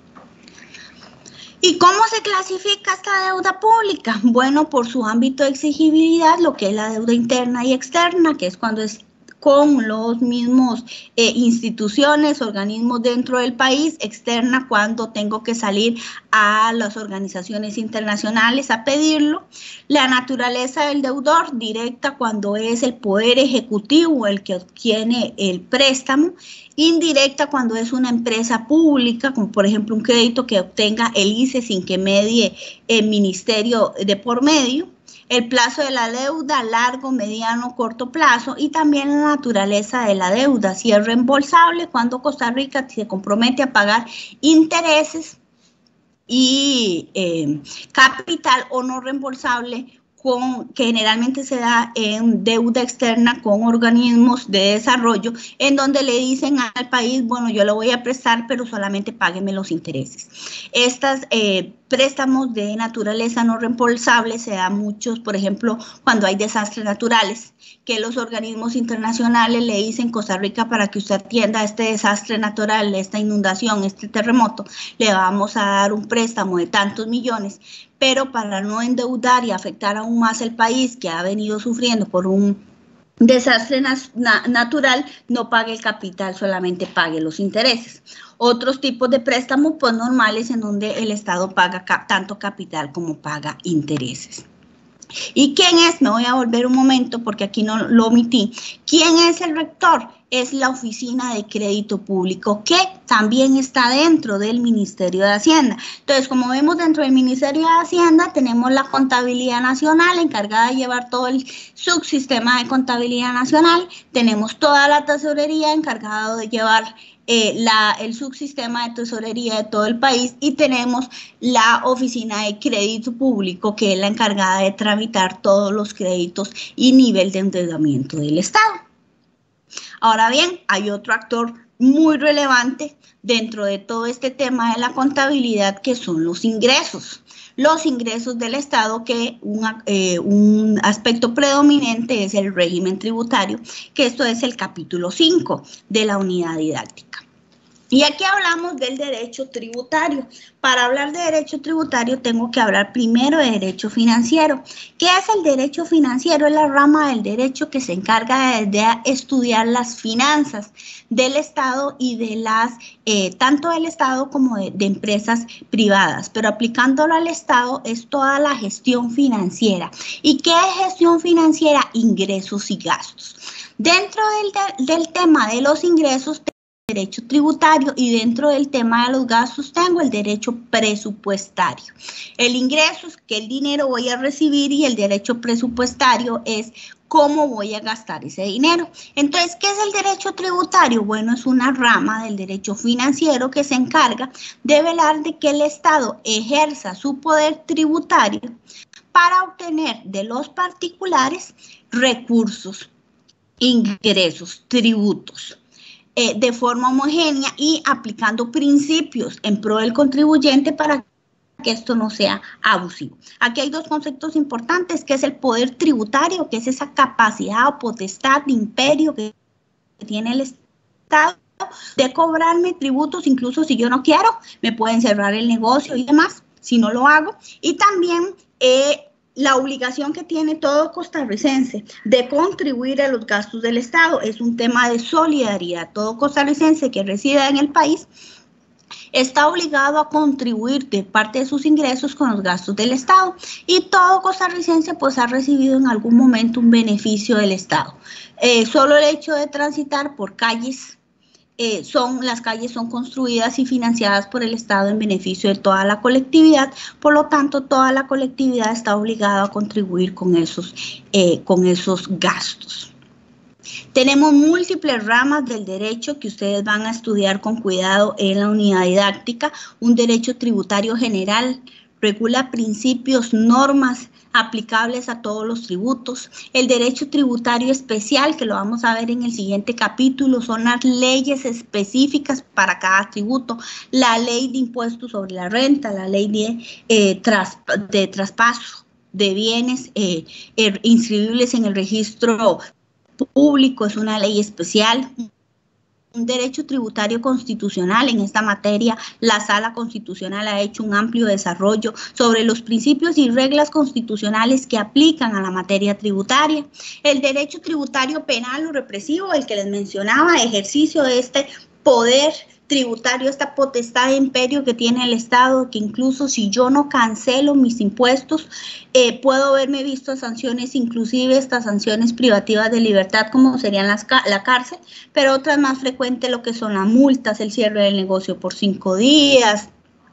¿Y cómo se clasifica esta deuda pública? Bueno, por su ámbito de exigibilidad, lo que es la deuda interna y externa, que es cuando es con los mismos instituciones, organismos dentro del país, externa cuando tengo que salir a las organizaciones internacionales a pedirlo, la naturaleza del deudor, directa cuando es el poder ejecutivo el que obtiene el préstamo, indirecta cuando es una empresa pública, como por ejemplo un crédito que obtenga el ICE sin que medie el ministerio de por medio, el plazo de la deuda, largo, mediano, corto plazo, y también la naturaleza de la deuda, si es reembolsable, cuando Costa Rica se compromete a pagar intereses y capital, o no reembolsable, que generalmente se da en deuda externa con organismos de desarrollo, en donde le dicen al país, bueno, yo lo voy a prestar, pero solamente págueme los intereses. Estas préstamos de naturaleza no reembolsable se dan muchos, por ejemplo, cuando hay desastres naturales, que los organismos internacionales le dicen, Costa Rica, para que usted atienda este desastre natural, esta inundación, este terremoto, le vamos a dar un préstamo de tantos millones, pero para no endeudar y afectar aún más el país que ha venido sufriendo por un desastre natural, no pague el capital, solamente pague los intereses. Otros tipos de préstamos pues normales en donde el Estado paga tanto capital como paga intereses. ¿Y quién es? Me voy a volver un momento porque aquí no lo omití. ¿Quién es el rector? Es la Oficina de Crédito Público, que también está dentro del Ministerio de Hacienda. Entonces, como vemos, dentro del Ministerio de Hacienda tenemos la Contabilidad Nacional, encargada de llevar todo el subsistema de Contabilidad Nacional. Tenemos toda la Tesorería, encargada de llevar el subsistema de tesorería de todo el país, y tenemos la Oficina de Crédito Público, que es la encargada de tramitar todos los créditos y nivel de endeudamiento del Estado. Ahora bien, hay otro actor muy relevante dentro de todo este tema de la contabilidad, que son los ingresos. Los ingresos del Estado, que un aspecto predominante es el régimen tributario, que esto es el capítulo 5 de la unidad didáctica. Y aquí hablamos del derecho tributario. Para hablar de derecho tributario tengo que hablar primero de derecho financiero. ¿Qué es el derecho financiero? Es la rama del derecho que se encarga de estudiar las finanzas del Estado y de las, tanto del Estado como de empresas privadas. Pero aplicándolo al Estado es toda la gestión financiera. ¿Y qué es gestión financiera? Ingresos y gastos. Dentro del tema de los ingresos, derecho tributario, y dentro del tema de los gastos tengo el derecho presupuestario. El ingreso es qué dinero voy a recibir, y el derecho presupuestario es cómo voy a gastar ese dinero. Entonces, ¿qué es el derecho tributario? Bueno, es una rama del derecho financiero que se encarga de velar de que el Estado ejerza su poder tributario para obtener de los particulares recursos, ingresos, tributos, de forma homogénea y aplicando principios en pro del contribuyente para que esto no sea abusivo. Aquí hay dos conceptos importantes, que es el poder tributario, que es esa capacidad o potestad de imperio que tiene el Estado de cobrarme tributos, incluso si yo no quiero, me pueden cerrar el negocio y demás, si no lo hago. Y también la obligación que tiene todo costarricense de contribuir a los gastos del Estado. Es un tema de solidaridad. Todo costarricense que resida en el país está obligado a contribuir de parte de sus ingresos con los gastos del Estado, y todo costarricense pues ha recibido en algún momento un beneficio del Estado. Solo el hecho de transitar por calles, las calles son construidas y financiadas por el Estado en beneficio de toda la colectividad, por lo tanto toda la colectividad está obligada a contribuir con esos gastos. Tenemos múltiples ramas del derecho que ustedes van a estudiar con cuidado en la unidad didáctica. Un derecho tributario general regula principios, normas aplicables a todos los tributos. El derecho tributario especial, que lo vamos a ver en el siguiente capítulo, son las leyes específicas para cada tributo. La ley de impuestos sobre la renta, la ley de traspaso de bienes inscribibles en el registro público, es una ley especial. Un derecho tributario constitucional. En esta materia, la Sala Constitucional ha hecho un amplio desarrollo sobre los principios y reglas constitucionales que aplican a la materia tributaria. El derecho tributario penal o represivo, el que les mencionaba, ejercicio de este poder tributario, esta potestad de imperio que tiene el Estado, que incluso si yo no cancelo mis impuestos, puedo verme visto a sanciones, inclusive estas sanciones privativas de libertad, como serían la cárcel, pero otras más frecuentes, lo que son las multas, el cierre del negocio por 5 días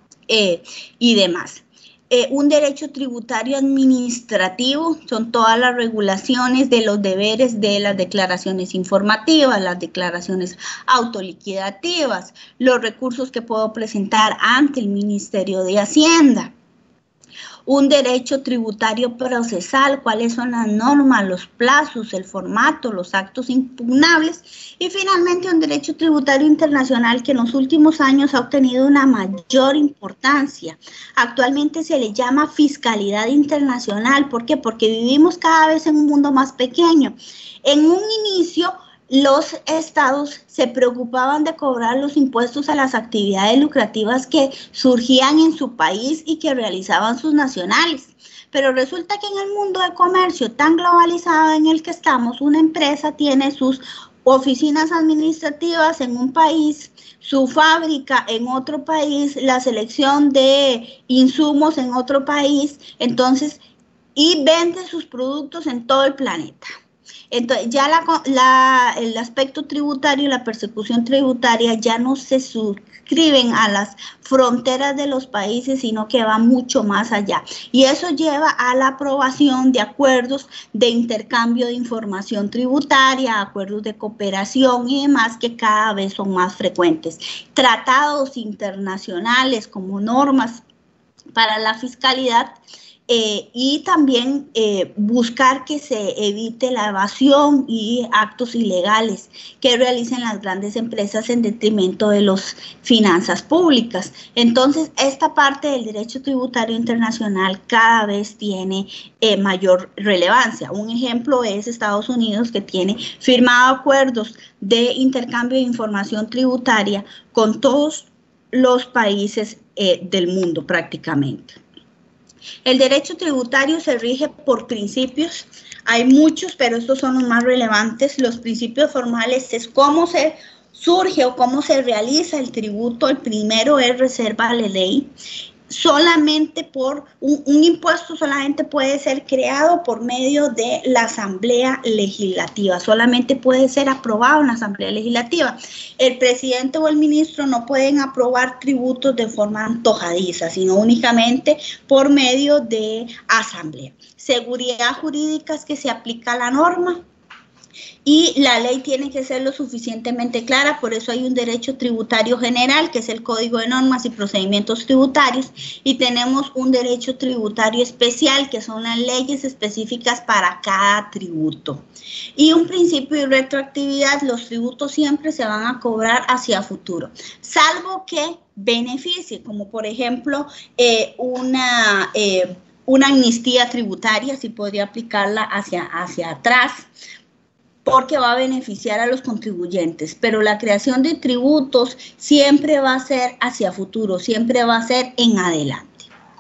y demás. Un derecho tributario administrativo son todas las regulaciones de los deberes de las declaraciones informativas, las declaraciones autoliquidativas, los recursos que puedo presentar ante el Ministerio de Hacienda. Un derecho tributario procesal, cuáles son las normas, los plazos, el formato, los actos impugnables. Y finalmente un derecho tributario internacional que en los últimos años ha obtenido una mayor importancia. Actualmente se le llama fiscalidad internacional. ¿Por qué? Porque vivimos cada vez en un mundo más pequeño. En un inicio, los estados se preocupaban de cobrar los impuestos a las actividades lucrativas que surgían en su país y que realizaban sus nacionales. Pero resulta que en el mundo de comercio tan globalizado en el que estamos, una empresa tiene sus oficinas administrativas en un país, su fábrica en otro país, la selección de insumos en otro país, entonces, y vende sus productos en todo el planeta. Entonces, ya el aspecto tributario y la persecución tributaria ya no se suscriben a las fronteras de los países, sino que va mucho más allá. Y eso lleva a la aprobación de acuerdos de intercambio de información tributaria, acuerdos de cooperación y demás que cada vez son más frecuentes. Tratados internacionales como normas para la fiscalidad. Y también buscar que se evite la evasión y actos ilegales que realicen las grandes empresas en detrimento de las finanzas públicas. Entonces, esta parte del derecho tributario internacional cada vez tiene mayor relevancia. Un ejemplo es Estados Unidos, que tiene firmado acuerdos de intercambio de información tributaria con todos los países del mundo prácticamente. El derecho tributario se rige por principios, hay muchos, pero estos son los más relevantes. Los principios formales es cómo se surge o cómo se realiza el tributo. El primero es reserva de ley. Solamente por un impuesto solamente puede ser creado por medio de la Asamblea Legislativa, solamente puede ser aprobado en la Asamblea Legislativa. El presidente o el ministro no pueden aprobar tributos de forma antojadiza, sino únicamente por medio de asamblea. Seguridad jurídica es que se aplica la norma. Y la ley tiene que ser lo suficientemente clara, por eso hay un derecho tributario general, que es el Código de Normas y Procedimientos Tributarios, y tenemos un derecho tributario especial, que son las leyes específicas para cada tributo. Y un principio de retroactividad, los tributos siempre se van a cobrar hacia futuro, salvo que beneficie, como por ejemplo una amnistía tributaria, si podría aplicarla hacia atrás, porque va a beneficiar a los contribuyentes, pero la creación de tributos siempre va a ser hacia futuro, siempre va a ser en adelante.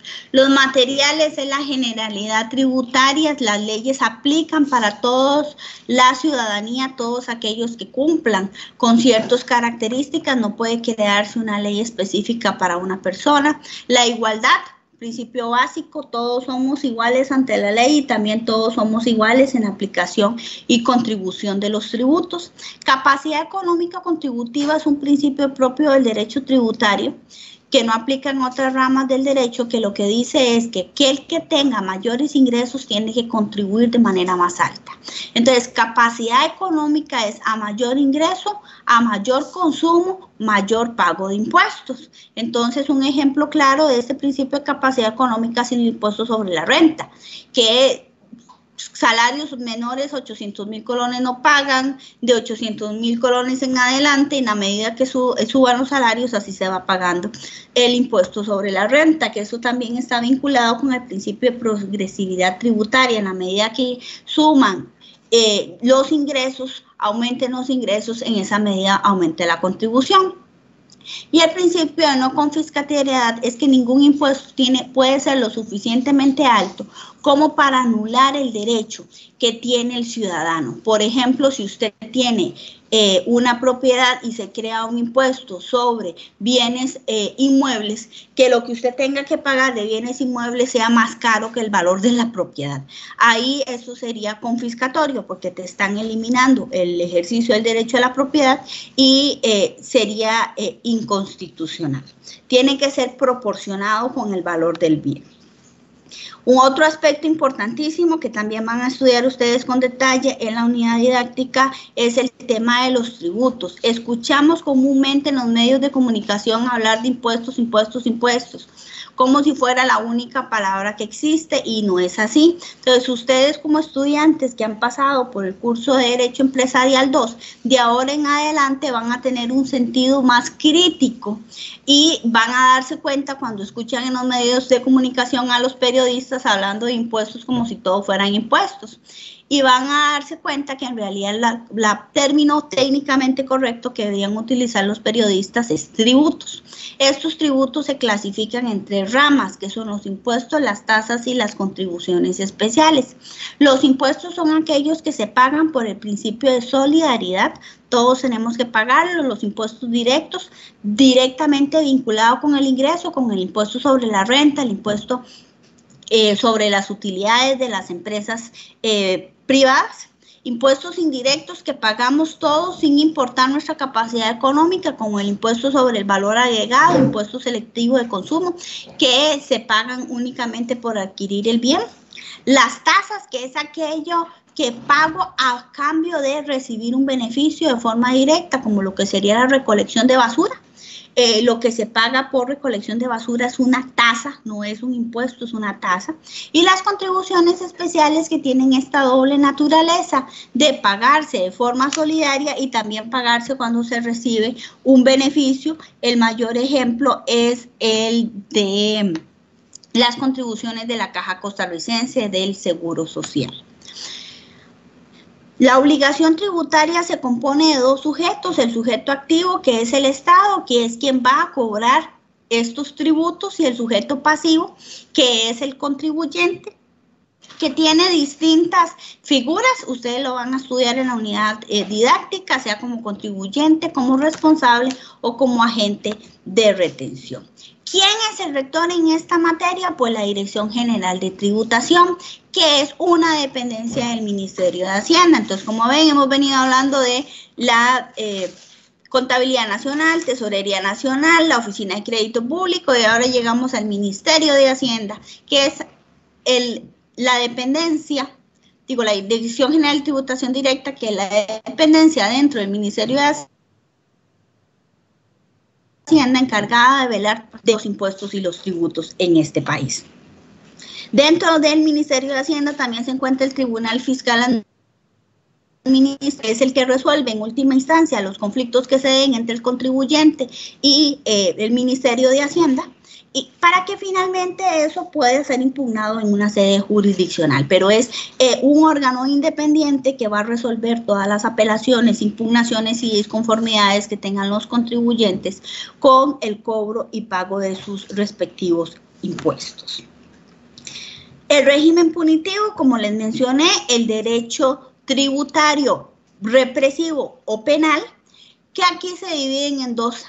Los materiales es la generalidad tributaria, las leyes aplican para todos, la ciudadanía, todos aquellos que cumplan con ciertas características, no puede crearse una ley específica para una persona. La igualdad, principio básico, todos somos iguales ante la ley y también todos somos iguales en aplicación y contribución de los tributos. Capacidad económica contributiva es un principio propio del derecho tributario, que no aplica en otras ramas del derecho, que lo que dice es que el que tenga mayores ingresos tiene que contribuir de manera más alta. Entonces, capacidad económica es a mayor ingreso, a mayor consumo, mayor pago de impuestos. Entonces, un ejemplo claro de este principio de capacidad económica es el impuesto sobre la renta, que salarios menores, 800.000 colones no pagan, de 800.000 colones en adelante, en la medida que suban los salarios, así se va pagando el impuesto sobre la renta, que eso también está vinculado con el principio de progresividad tributaria. En la medida que suman los ingresos, aumenten los ingresos, en esa medida aumente la contribución. Y el principio de no confiscatoriedad es que ningún impuesto puede ser lo suficientemente alto como para anular el derecho que tiene el ciudadano. Por ejemplo, si usted tiene una propiedad y se crea un impuesto sobre bienes inmuebles, que lo que usted tenga que pagar de bienes inmuebles sea más caro que el valor de la propiedad. Ahí eso sería confiscatorio, porque te están eliminando el ejercicio del derecho a la propiedad y sería inconstitucional. Tiene que ser proporcionado con el valor del bien. Un otro aspecto importantísimo que también van a estudiar ustedes con detalle en la unidad didáctica es el tema de los tributos. Escuchamos comúnmente en los medios de comunicación hablar de impuestos, impuestos, impuestos, como si fuera la única palabra que existe, y no es así. Entonces, ustedes como estudiantes que han pasado por el curso de Derecho Empresarial 2, de ahora en adelante van a tener un sentido más crítico y van a darse cuenta cuando escuchan en los medios de comunicación a los periodistas hablando de impuestos como si todo fueran impuestos. Y van a darse cuenta que en realidad el término técnicamente correcto que deberían utilizar los periodistas es tributos. Estos tributos se clasifican en 3 ramas, que son los impuestos, las tasas y las contribuciones especiales. Los impuestos son aquellos que se pagan por el principio de solidaridad. Todos tenemos que pagarlos. Los impuestos directos, directamente vinculados con el ingreso, con el impuesto sobre la renta, el impuesto sobre las utilidades de las empresas privadas. Impuestos indirectos que pagamos todos sin importar nuestra capacidad económica, como el impuesto sobre el valor agregado, impuesto selectivo de consumo, que se pagan únicamente por adquirir el bien. Las tasas, que es aquello que pago a cambio de recibir un beneficio de forma directa, como lo que sería la recolección de basura. Lo que se paga por recolección de basura es una tasa, no es un impuesto, es una tasa. Y las contribuciones especiales, que tienen esta doble naturaleza de pagarse de forma solidaria y también pagarse cuando se recibe un beneficio. El mayor ejemplo es el de las contribuciones de la Caja Costarricense del Seguro Social. La obligación tributaria se compone de 2 sujetos: el sujeto activo, que es el Estado, que es quien va a cobrar estos tributos, y el sujeto pasivo, que es el contribuyente, que tiene distintas figuras. Ustedes lo van a estudiar en la unidad didáctica, sea como contribuyente, como responsable o como agente de retención. ¿Quién es el rector en esta materia? Pues la Dirección General de Tributación, que es una dependencia del Ministerio de Hacienda. Entonces, como ven, hemos venido hablando de la Contabilidad Nacional, Tesorería Nacional, la Oficina de Crédito Público, y ahora llegamos al Ministerio de Hacienda, que es la dependencia, la Dirección General de Tributación Directa, que es la dependencia dentro del Ministerio de Hacienda encargada de velar de los impuestos y los tributos en este país. Dentro del Ministerio de Hacienda también se encuentra el Tribunal Fiscal Administrativo, es el que resuelve en última instancia los conflictos que se den entre el contribuyente y el Ministerio de Hacienda, y para que finalmente eso pueda ser impugnado en una sede jurisdiccional. Pero es un órgano independiente que va a resolver todas las apelaciones, impugnaciones y disconformidades que tengan los contribuyentes con el cobro y pago de sus respectivos impuestos. El régimen punitivo, como les mencioné, el derecho tributario represivo o penal, que aquí se dividen en dos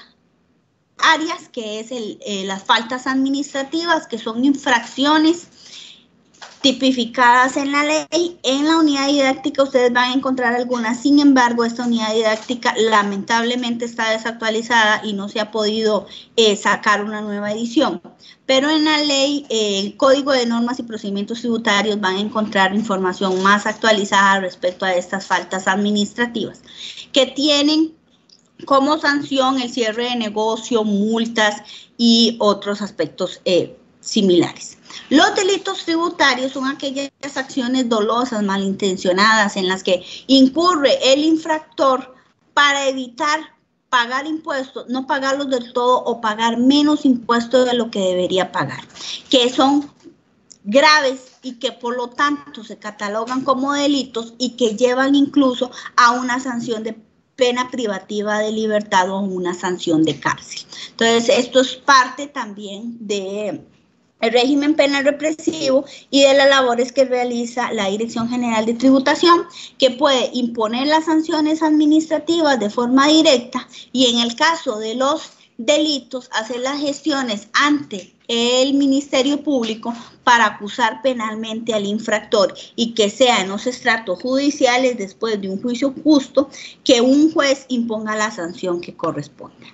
áreas, que es las faltas administrativas, que son infracciones tipificadas en la ley. En la unidad didáctica ustedes van a encontrar algunas, sin embargo, esta unidad didáctica lamentablemente está desactualizada y no se ha podido sacar una nueva edición. Pero en la ley, el Código de Normas y Procedimientos Tributarios, van a encontrar información más actualizada respecto a estas faltas administrativas, que tienen como sanción el cierre de negocio, multas y otros aspectos similares. Los delitos tributarios son aquellas acciones dolosas, malintencionadas, en las que incurre el infractor para evitar pagar impuestos, no pagarlos del todo o pagar menos impuestos de lo que debería pagar, que son graves y que por lo tanto se catalogan como delitos y que llevan incluso a una sanción de pena privativa de libertad o una sanción de cárcel. Entonces, esto es parte también de el régimen penal represivo y de las labores que realiza la Dirección General de Tributación, que puede imponer las sanciones administrativas de forma directa y en el caso de los delitos hacer las gestiones ante el Ministerio Público para acusar penalmente al infractor y que sea en los estratos judiciales, después de un juicio justo, que un juez imponga la sanción que corresponda.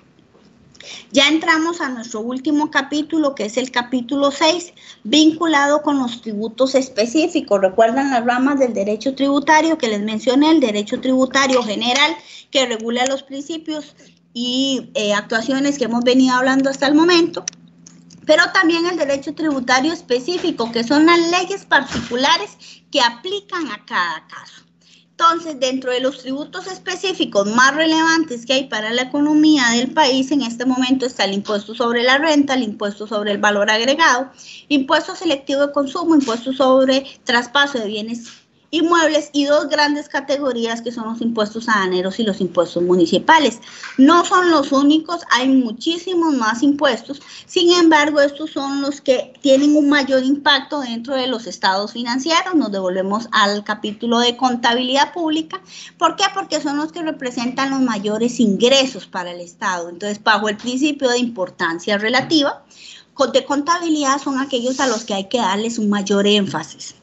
Ya entramos a nuestro último capítulo, que es el capítulo 6, vinculado con los tributos específicos. ¿Recuerdan las ramas del derecho tributario que les mencioné? El derecho tributario general, que regula los principios y actuaciones que hemos venido hablando hasta el momento, pero también el derecho tributario específico, que son las leyes particulares que aplican a cada caso. Entonces, dentro de los tributos específicos más relevantes que hay para la economía del país, en este momento está el impuesto sobre la renta, el impuesto sobre el valor agregado, impuesto selectivo de consumo, impuesto sobre traspaso de bienes inmuebles y dos grandes categorías que son los impuestos aduaneros y los impuestos municipales. No son los únicos, hay muchísimos más impuestos, sin embargo, estos son los que tienen un mayor impacto dentro de los estados financieros. Nos devolvemos al capítulo de contabilidad pública. ¿Por qué? Porque son los que representan los mayores ingresos para el Estado. Entonces, bajo el principio de importancia relativa, de contabilidad son aquellos a los que hay que darles un mayor énfasis.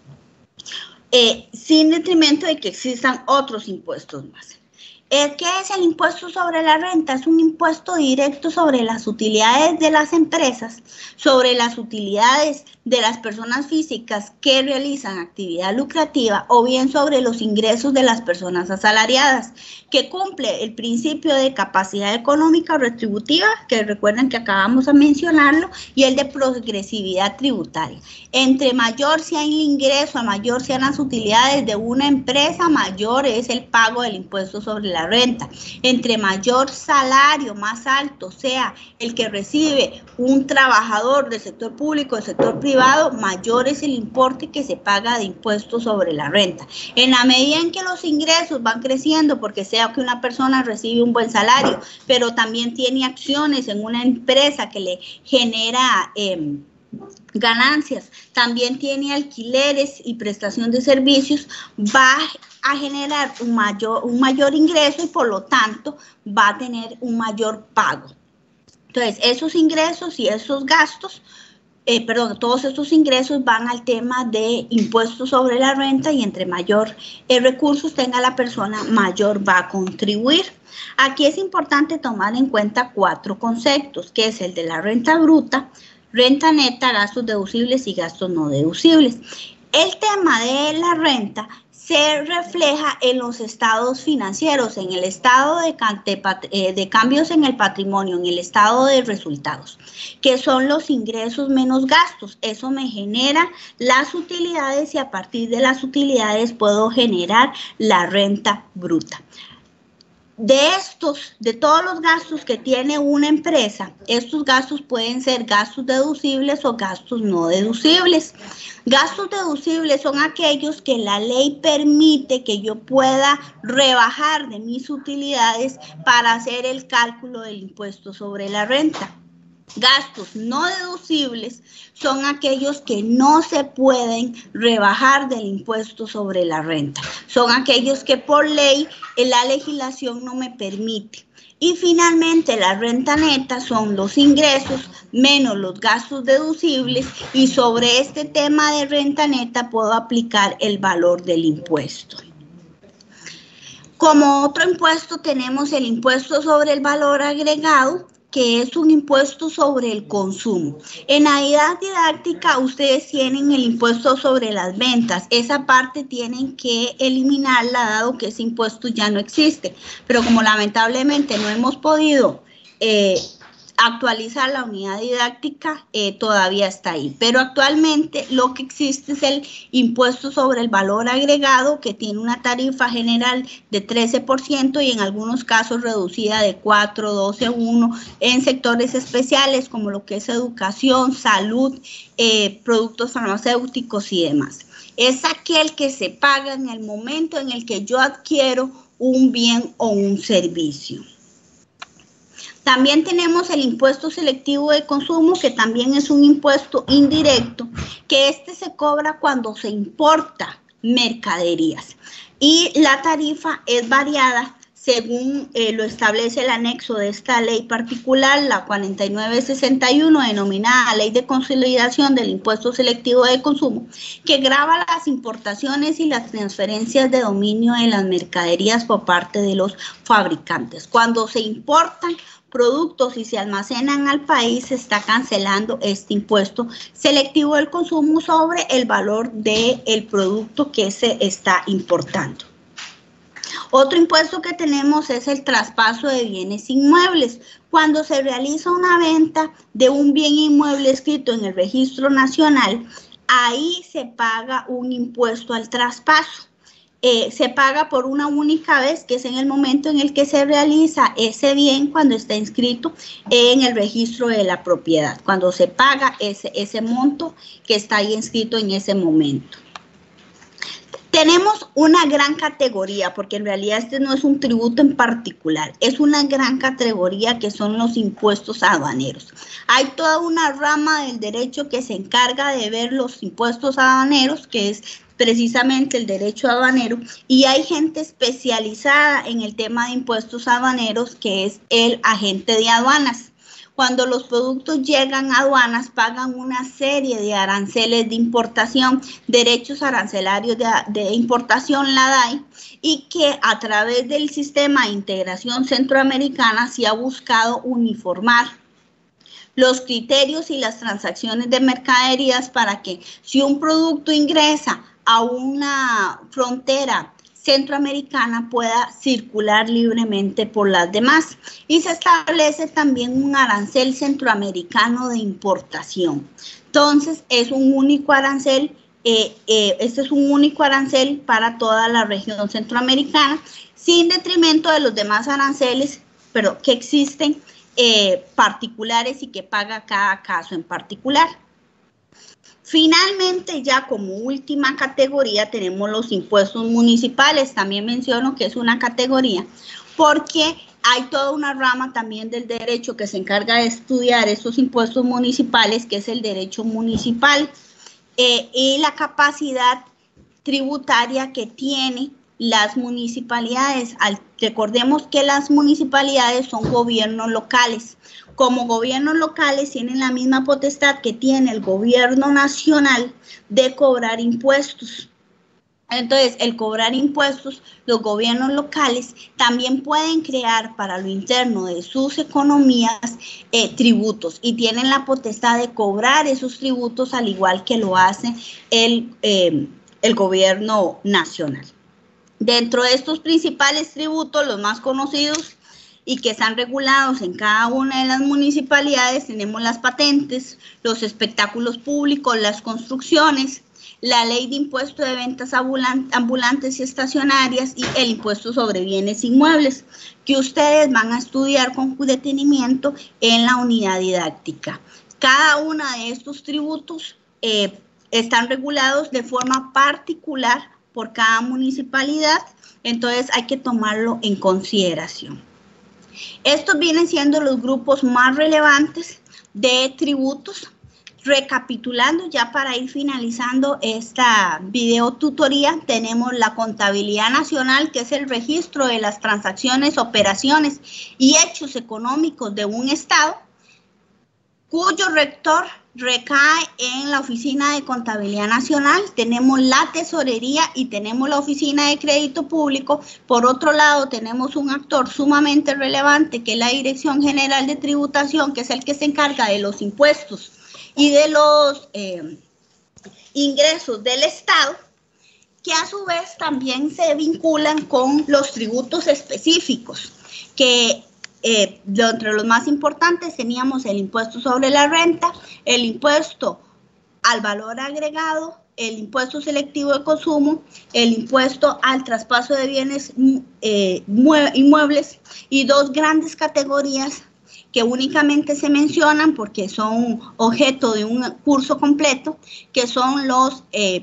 Sin detrimento de que existan otros impuestos más. ¿Qué es el impuesto sobre la renta? Es un impuesto directo sobre las utilidades de las empresas, sobre las utilidades de las personas físicas que realizan actividad lucrativa o bien sobre los ingresos de las personas asalariadas, que cumple el principio de capacidad económica o retributiva, que recuerden que acabamos de mencionarlo, y el de progresividad tributaria. Entre mayor sea el ingreso, a mayor sean las utilidades de una empresa, mayor es el pago del impuesto sobre la renta. Entre mayor salario, más alto sea el que recibe un trabajador del sector público, del sector privado, mayor es el importe que se paga de impuestos sobre la renta. En la medida en que los ingresos van creciendo, porque sea que una persona recibe un buen salario, pero también tiene acciones en una empresa que le genera ganancias, también tiene alquileres y prestación de servicios, va a generar un mayor ingreso y por lo tanto va a tener un mayor pago. Entonces, esos ingresos y esos gastos, todos estos ingresos van al tema de impuestos sobre la renta y entre mayor recursos tenga la persona, mayor va a contribuir. Aquí es importante tomar en cuenta 4 conceptos, que es el de la renta bruta, renta neta, gastos deducibles y gastos no deducibles. El tema de la renta se refleja en los estados financieros, en el estado de cambios en el patrimonio, en el estado de resultados, que son los ingresos menos gastos. Eso me genera las utilidades y a partir de las utilidades puedo generar la renta bruta. De todos los gastos que tiene una empresa, estos gastos pueden ser gastos deducibles o gastos no deducibles. Gastos deducibles son aquellos que la ley permite que yo pueda rebajar de mis utilidades para hacer el cálculo del impuesto sobre la renta. Gastos no deducibles son aquellos que no se pueden rebajar del impuesto sobre la renta. Son aquellos que por ley la legislación no me permite. Y finalmente la renta neta son los ingresos menos los gastos deducibles, y sobre este tema de renta neta puedo aplicar el valor del impuesto. Como otro impuesto tenemos el impuesto sobre el valor agregado, que es un impuesto sobre el consumo. En la unidad didáctica ustedes tienen el impuesto sobre las ventas. Esa parte tienen que eliminarla dado que ese impuesto ya no existe. Pero como lamentablemente no hemos podido actualizar la unidad didáctica, todavía está ahí. Pero actualmente lo que existe es el impuesto sobre el valor agregado, que tiene una tarifa general de 13% y en algunos casos reducida de 4, 12, 1 en sectores especiales como lo que es educación, salud, productos farmacéuticos y demás. Es aquel que se paga en el momento en el que yo adquiero un bien o un servicio. También tenemos el impuesto selectivo de consumo, que también es un impuesto indirecto, que se cobra cuando se importa mercaderías. Y la tarifa es variada según lo establece el anexo de esta ley particular, la 4961, denominada Ley de Consolidación del Impuesto Selectivo de Consumo, que grava las importaciones y las transferencias de dominio de las mercaderías por parte de los fabricantes. Cuando se importan productos y se almacenan al país, se está cancelando este impuesto selectivo del consumo sobre el valor del producto que se está importando. Otro impuesto que tenemos es el traspaso de bienes inmuebles. Cuando se realiza una venta de un bien inmueble escrito en el Registro Nacional, ahí se paga un impuesto al traspaso. Se paga por una única vez, que es en el momento en el que se realiza ese bien cuando está inscrito en el registro de la propiedad, cuando se paga ese monto que está ahí inscrito en ese momento. Tenemos una gran categoría, porque en realidad este no es un tributo en particular, es una gran categoría que son los impuestos aduaneros. Hay toda una rama del derecho que se encarga de ver los impuestos aduaneros, que es precisamente el derecho aduanero, y hay gente especializada en el tema de impuestos aduaneros, que es el agente de aduanas. Cuando los productos llegan a aduanas, pagan una serie de aranceles de importación, derechos arancelarios de importación, la DAI, y que a través del sistema de integración centroamericana se ha buscado uniformar los criterios y las transacciones de mercaderías para que si un producto ingresa a una frontera centroamericana pueda circular libremente por las demás. Y se establece también un arancel centroamericano de importación. Entonces, es un único arancel, este es un único arancel para toda la región centroamericana, sin detrimento de los demás aranceles, pero que existen particulares y que paga cada caso en particular. Finalmente, ya como última categoría, tenemos los impuestos municipales. También menciono que es una categoría porque hay toda una rama también del derecho que se encarga de estudiar estos impuestos municipales, que es el derecho municipal y la capacidad tributaria que tiene las municipalidades. Recordemos que las municipalidades son gobiernos locales. Como gobiernos locales tienen la misma potestad que tiene el gobierno nacional de cobrar impuestos. Entonces, el cobrar impuestos, los gobiernos locales también pueden crear para lo interno de sus economías tributos, y tienen la potestad de cobrar esos tributos al igual que lo hace el gobierno nacional. Dentro de estos principales tributos, los más conocidos y que están regulados en cada una de las municipalidades, tenemos las patentes, los espectáculos públicos, las construcciones, la ley de impuesto de ventas ambulantes y estacionarias y el impuesto sobre bienes inmuebles, que ustedes van a estudiar con detenimiento en la unidad didáctica. Cada uno de estos tributos están regulados de forma particular por cada municipalidad, entonces hay que tomarlo en consideración. Estos vienen siendo los grupos más relevantes de tributos. Recapitulando, ya para ir finalizando esta video tutoría, tenemos la contabilidad nacional, que es el registro de las transacciones, operaciones y hechos económicos de un estado, cuyo rector recae en la Oficina de Contabilidad Nacional. Tenemos la Tesorería y tenemos la Oficina de Crédito Público. Por otro lado, tenemos un actor sumamente relevante, que es la Dirección General de Tributación, que es el que se encarga de los impuestos y de los ingresos del Estado, que a su vez también se vinculan con los tributos específicos, que entre los más importantes teníamos el impuesto sobre la renta, el impuesto al valor agregado, el impuesto selectivo de consumo, el impuesto al traspaso de bienes inmuebles, y dos grandes categorías que únicamente se mencionan porque son objeto de un curso completo, que son los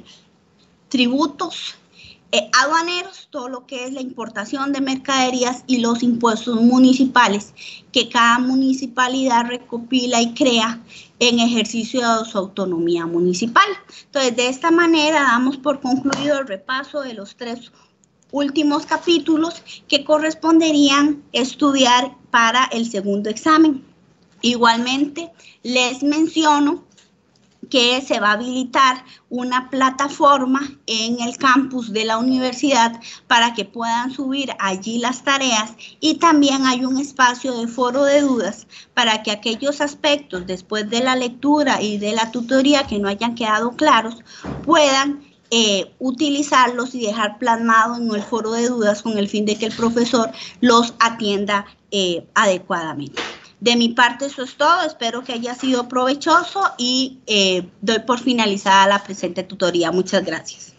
tributos aduaneros, todo lo que es la importación de mercaderías, y los impuestos municipales, que cada municipalidad recopila y crea en ejercicio de su autonomía municipal. Entonces, de esta manera damos por concluido el repaso de los 3 últimos capítulos que corresponderían estudiar para el segundo examen. Igualmente, les menciono que se va a habilitar una plataforma en el campus de la universidad para que puedan subir allí las tareas, y también hay un espacio de foro de dudas para que aquellos aspectos después de la lectura y de la tutoría que no hayan quedado claros puedan utilizarlos y dejar plasmado en el foro de dudas, con el fin de que el profesor los atienda adecuadamente. De mi parte eso es todo, espero que haya sido provechoso y doy por finalizada la presente tutoría. Muchas gracias.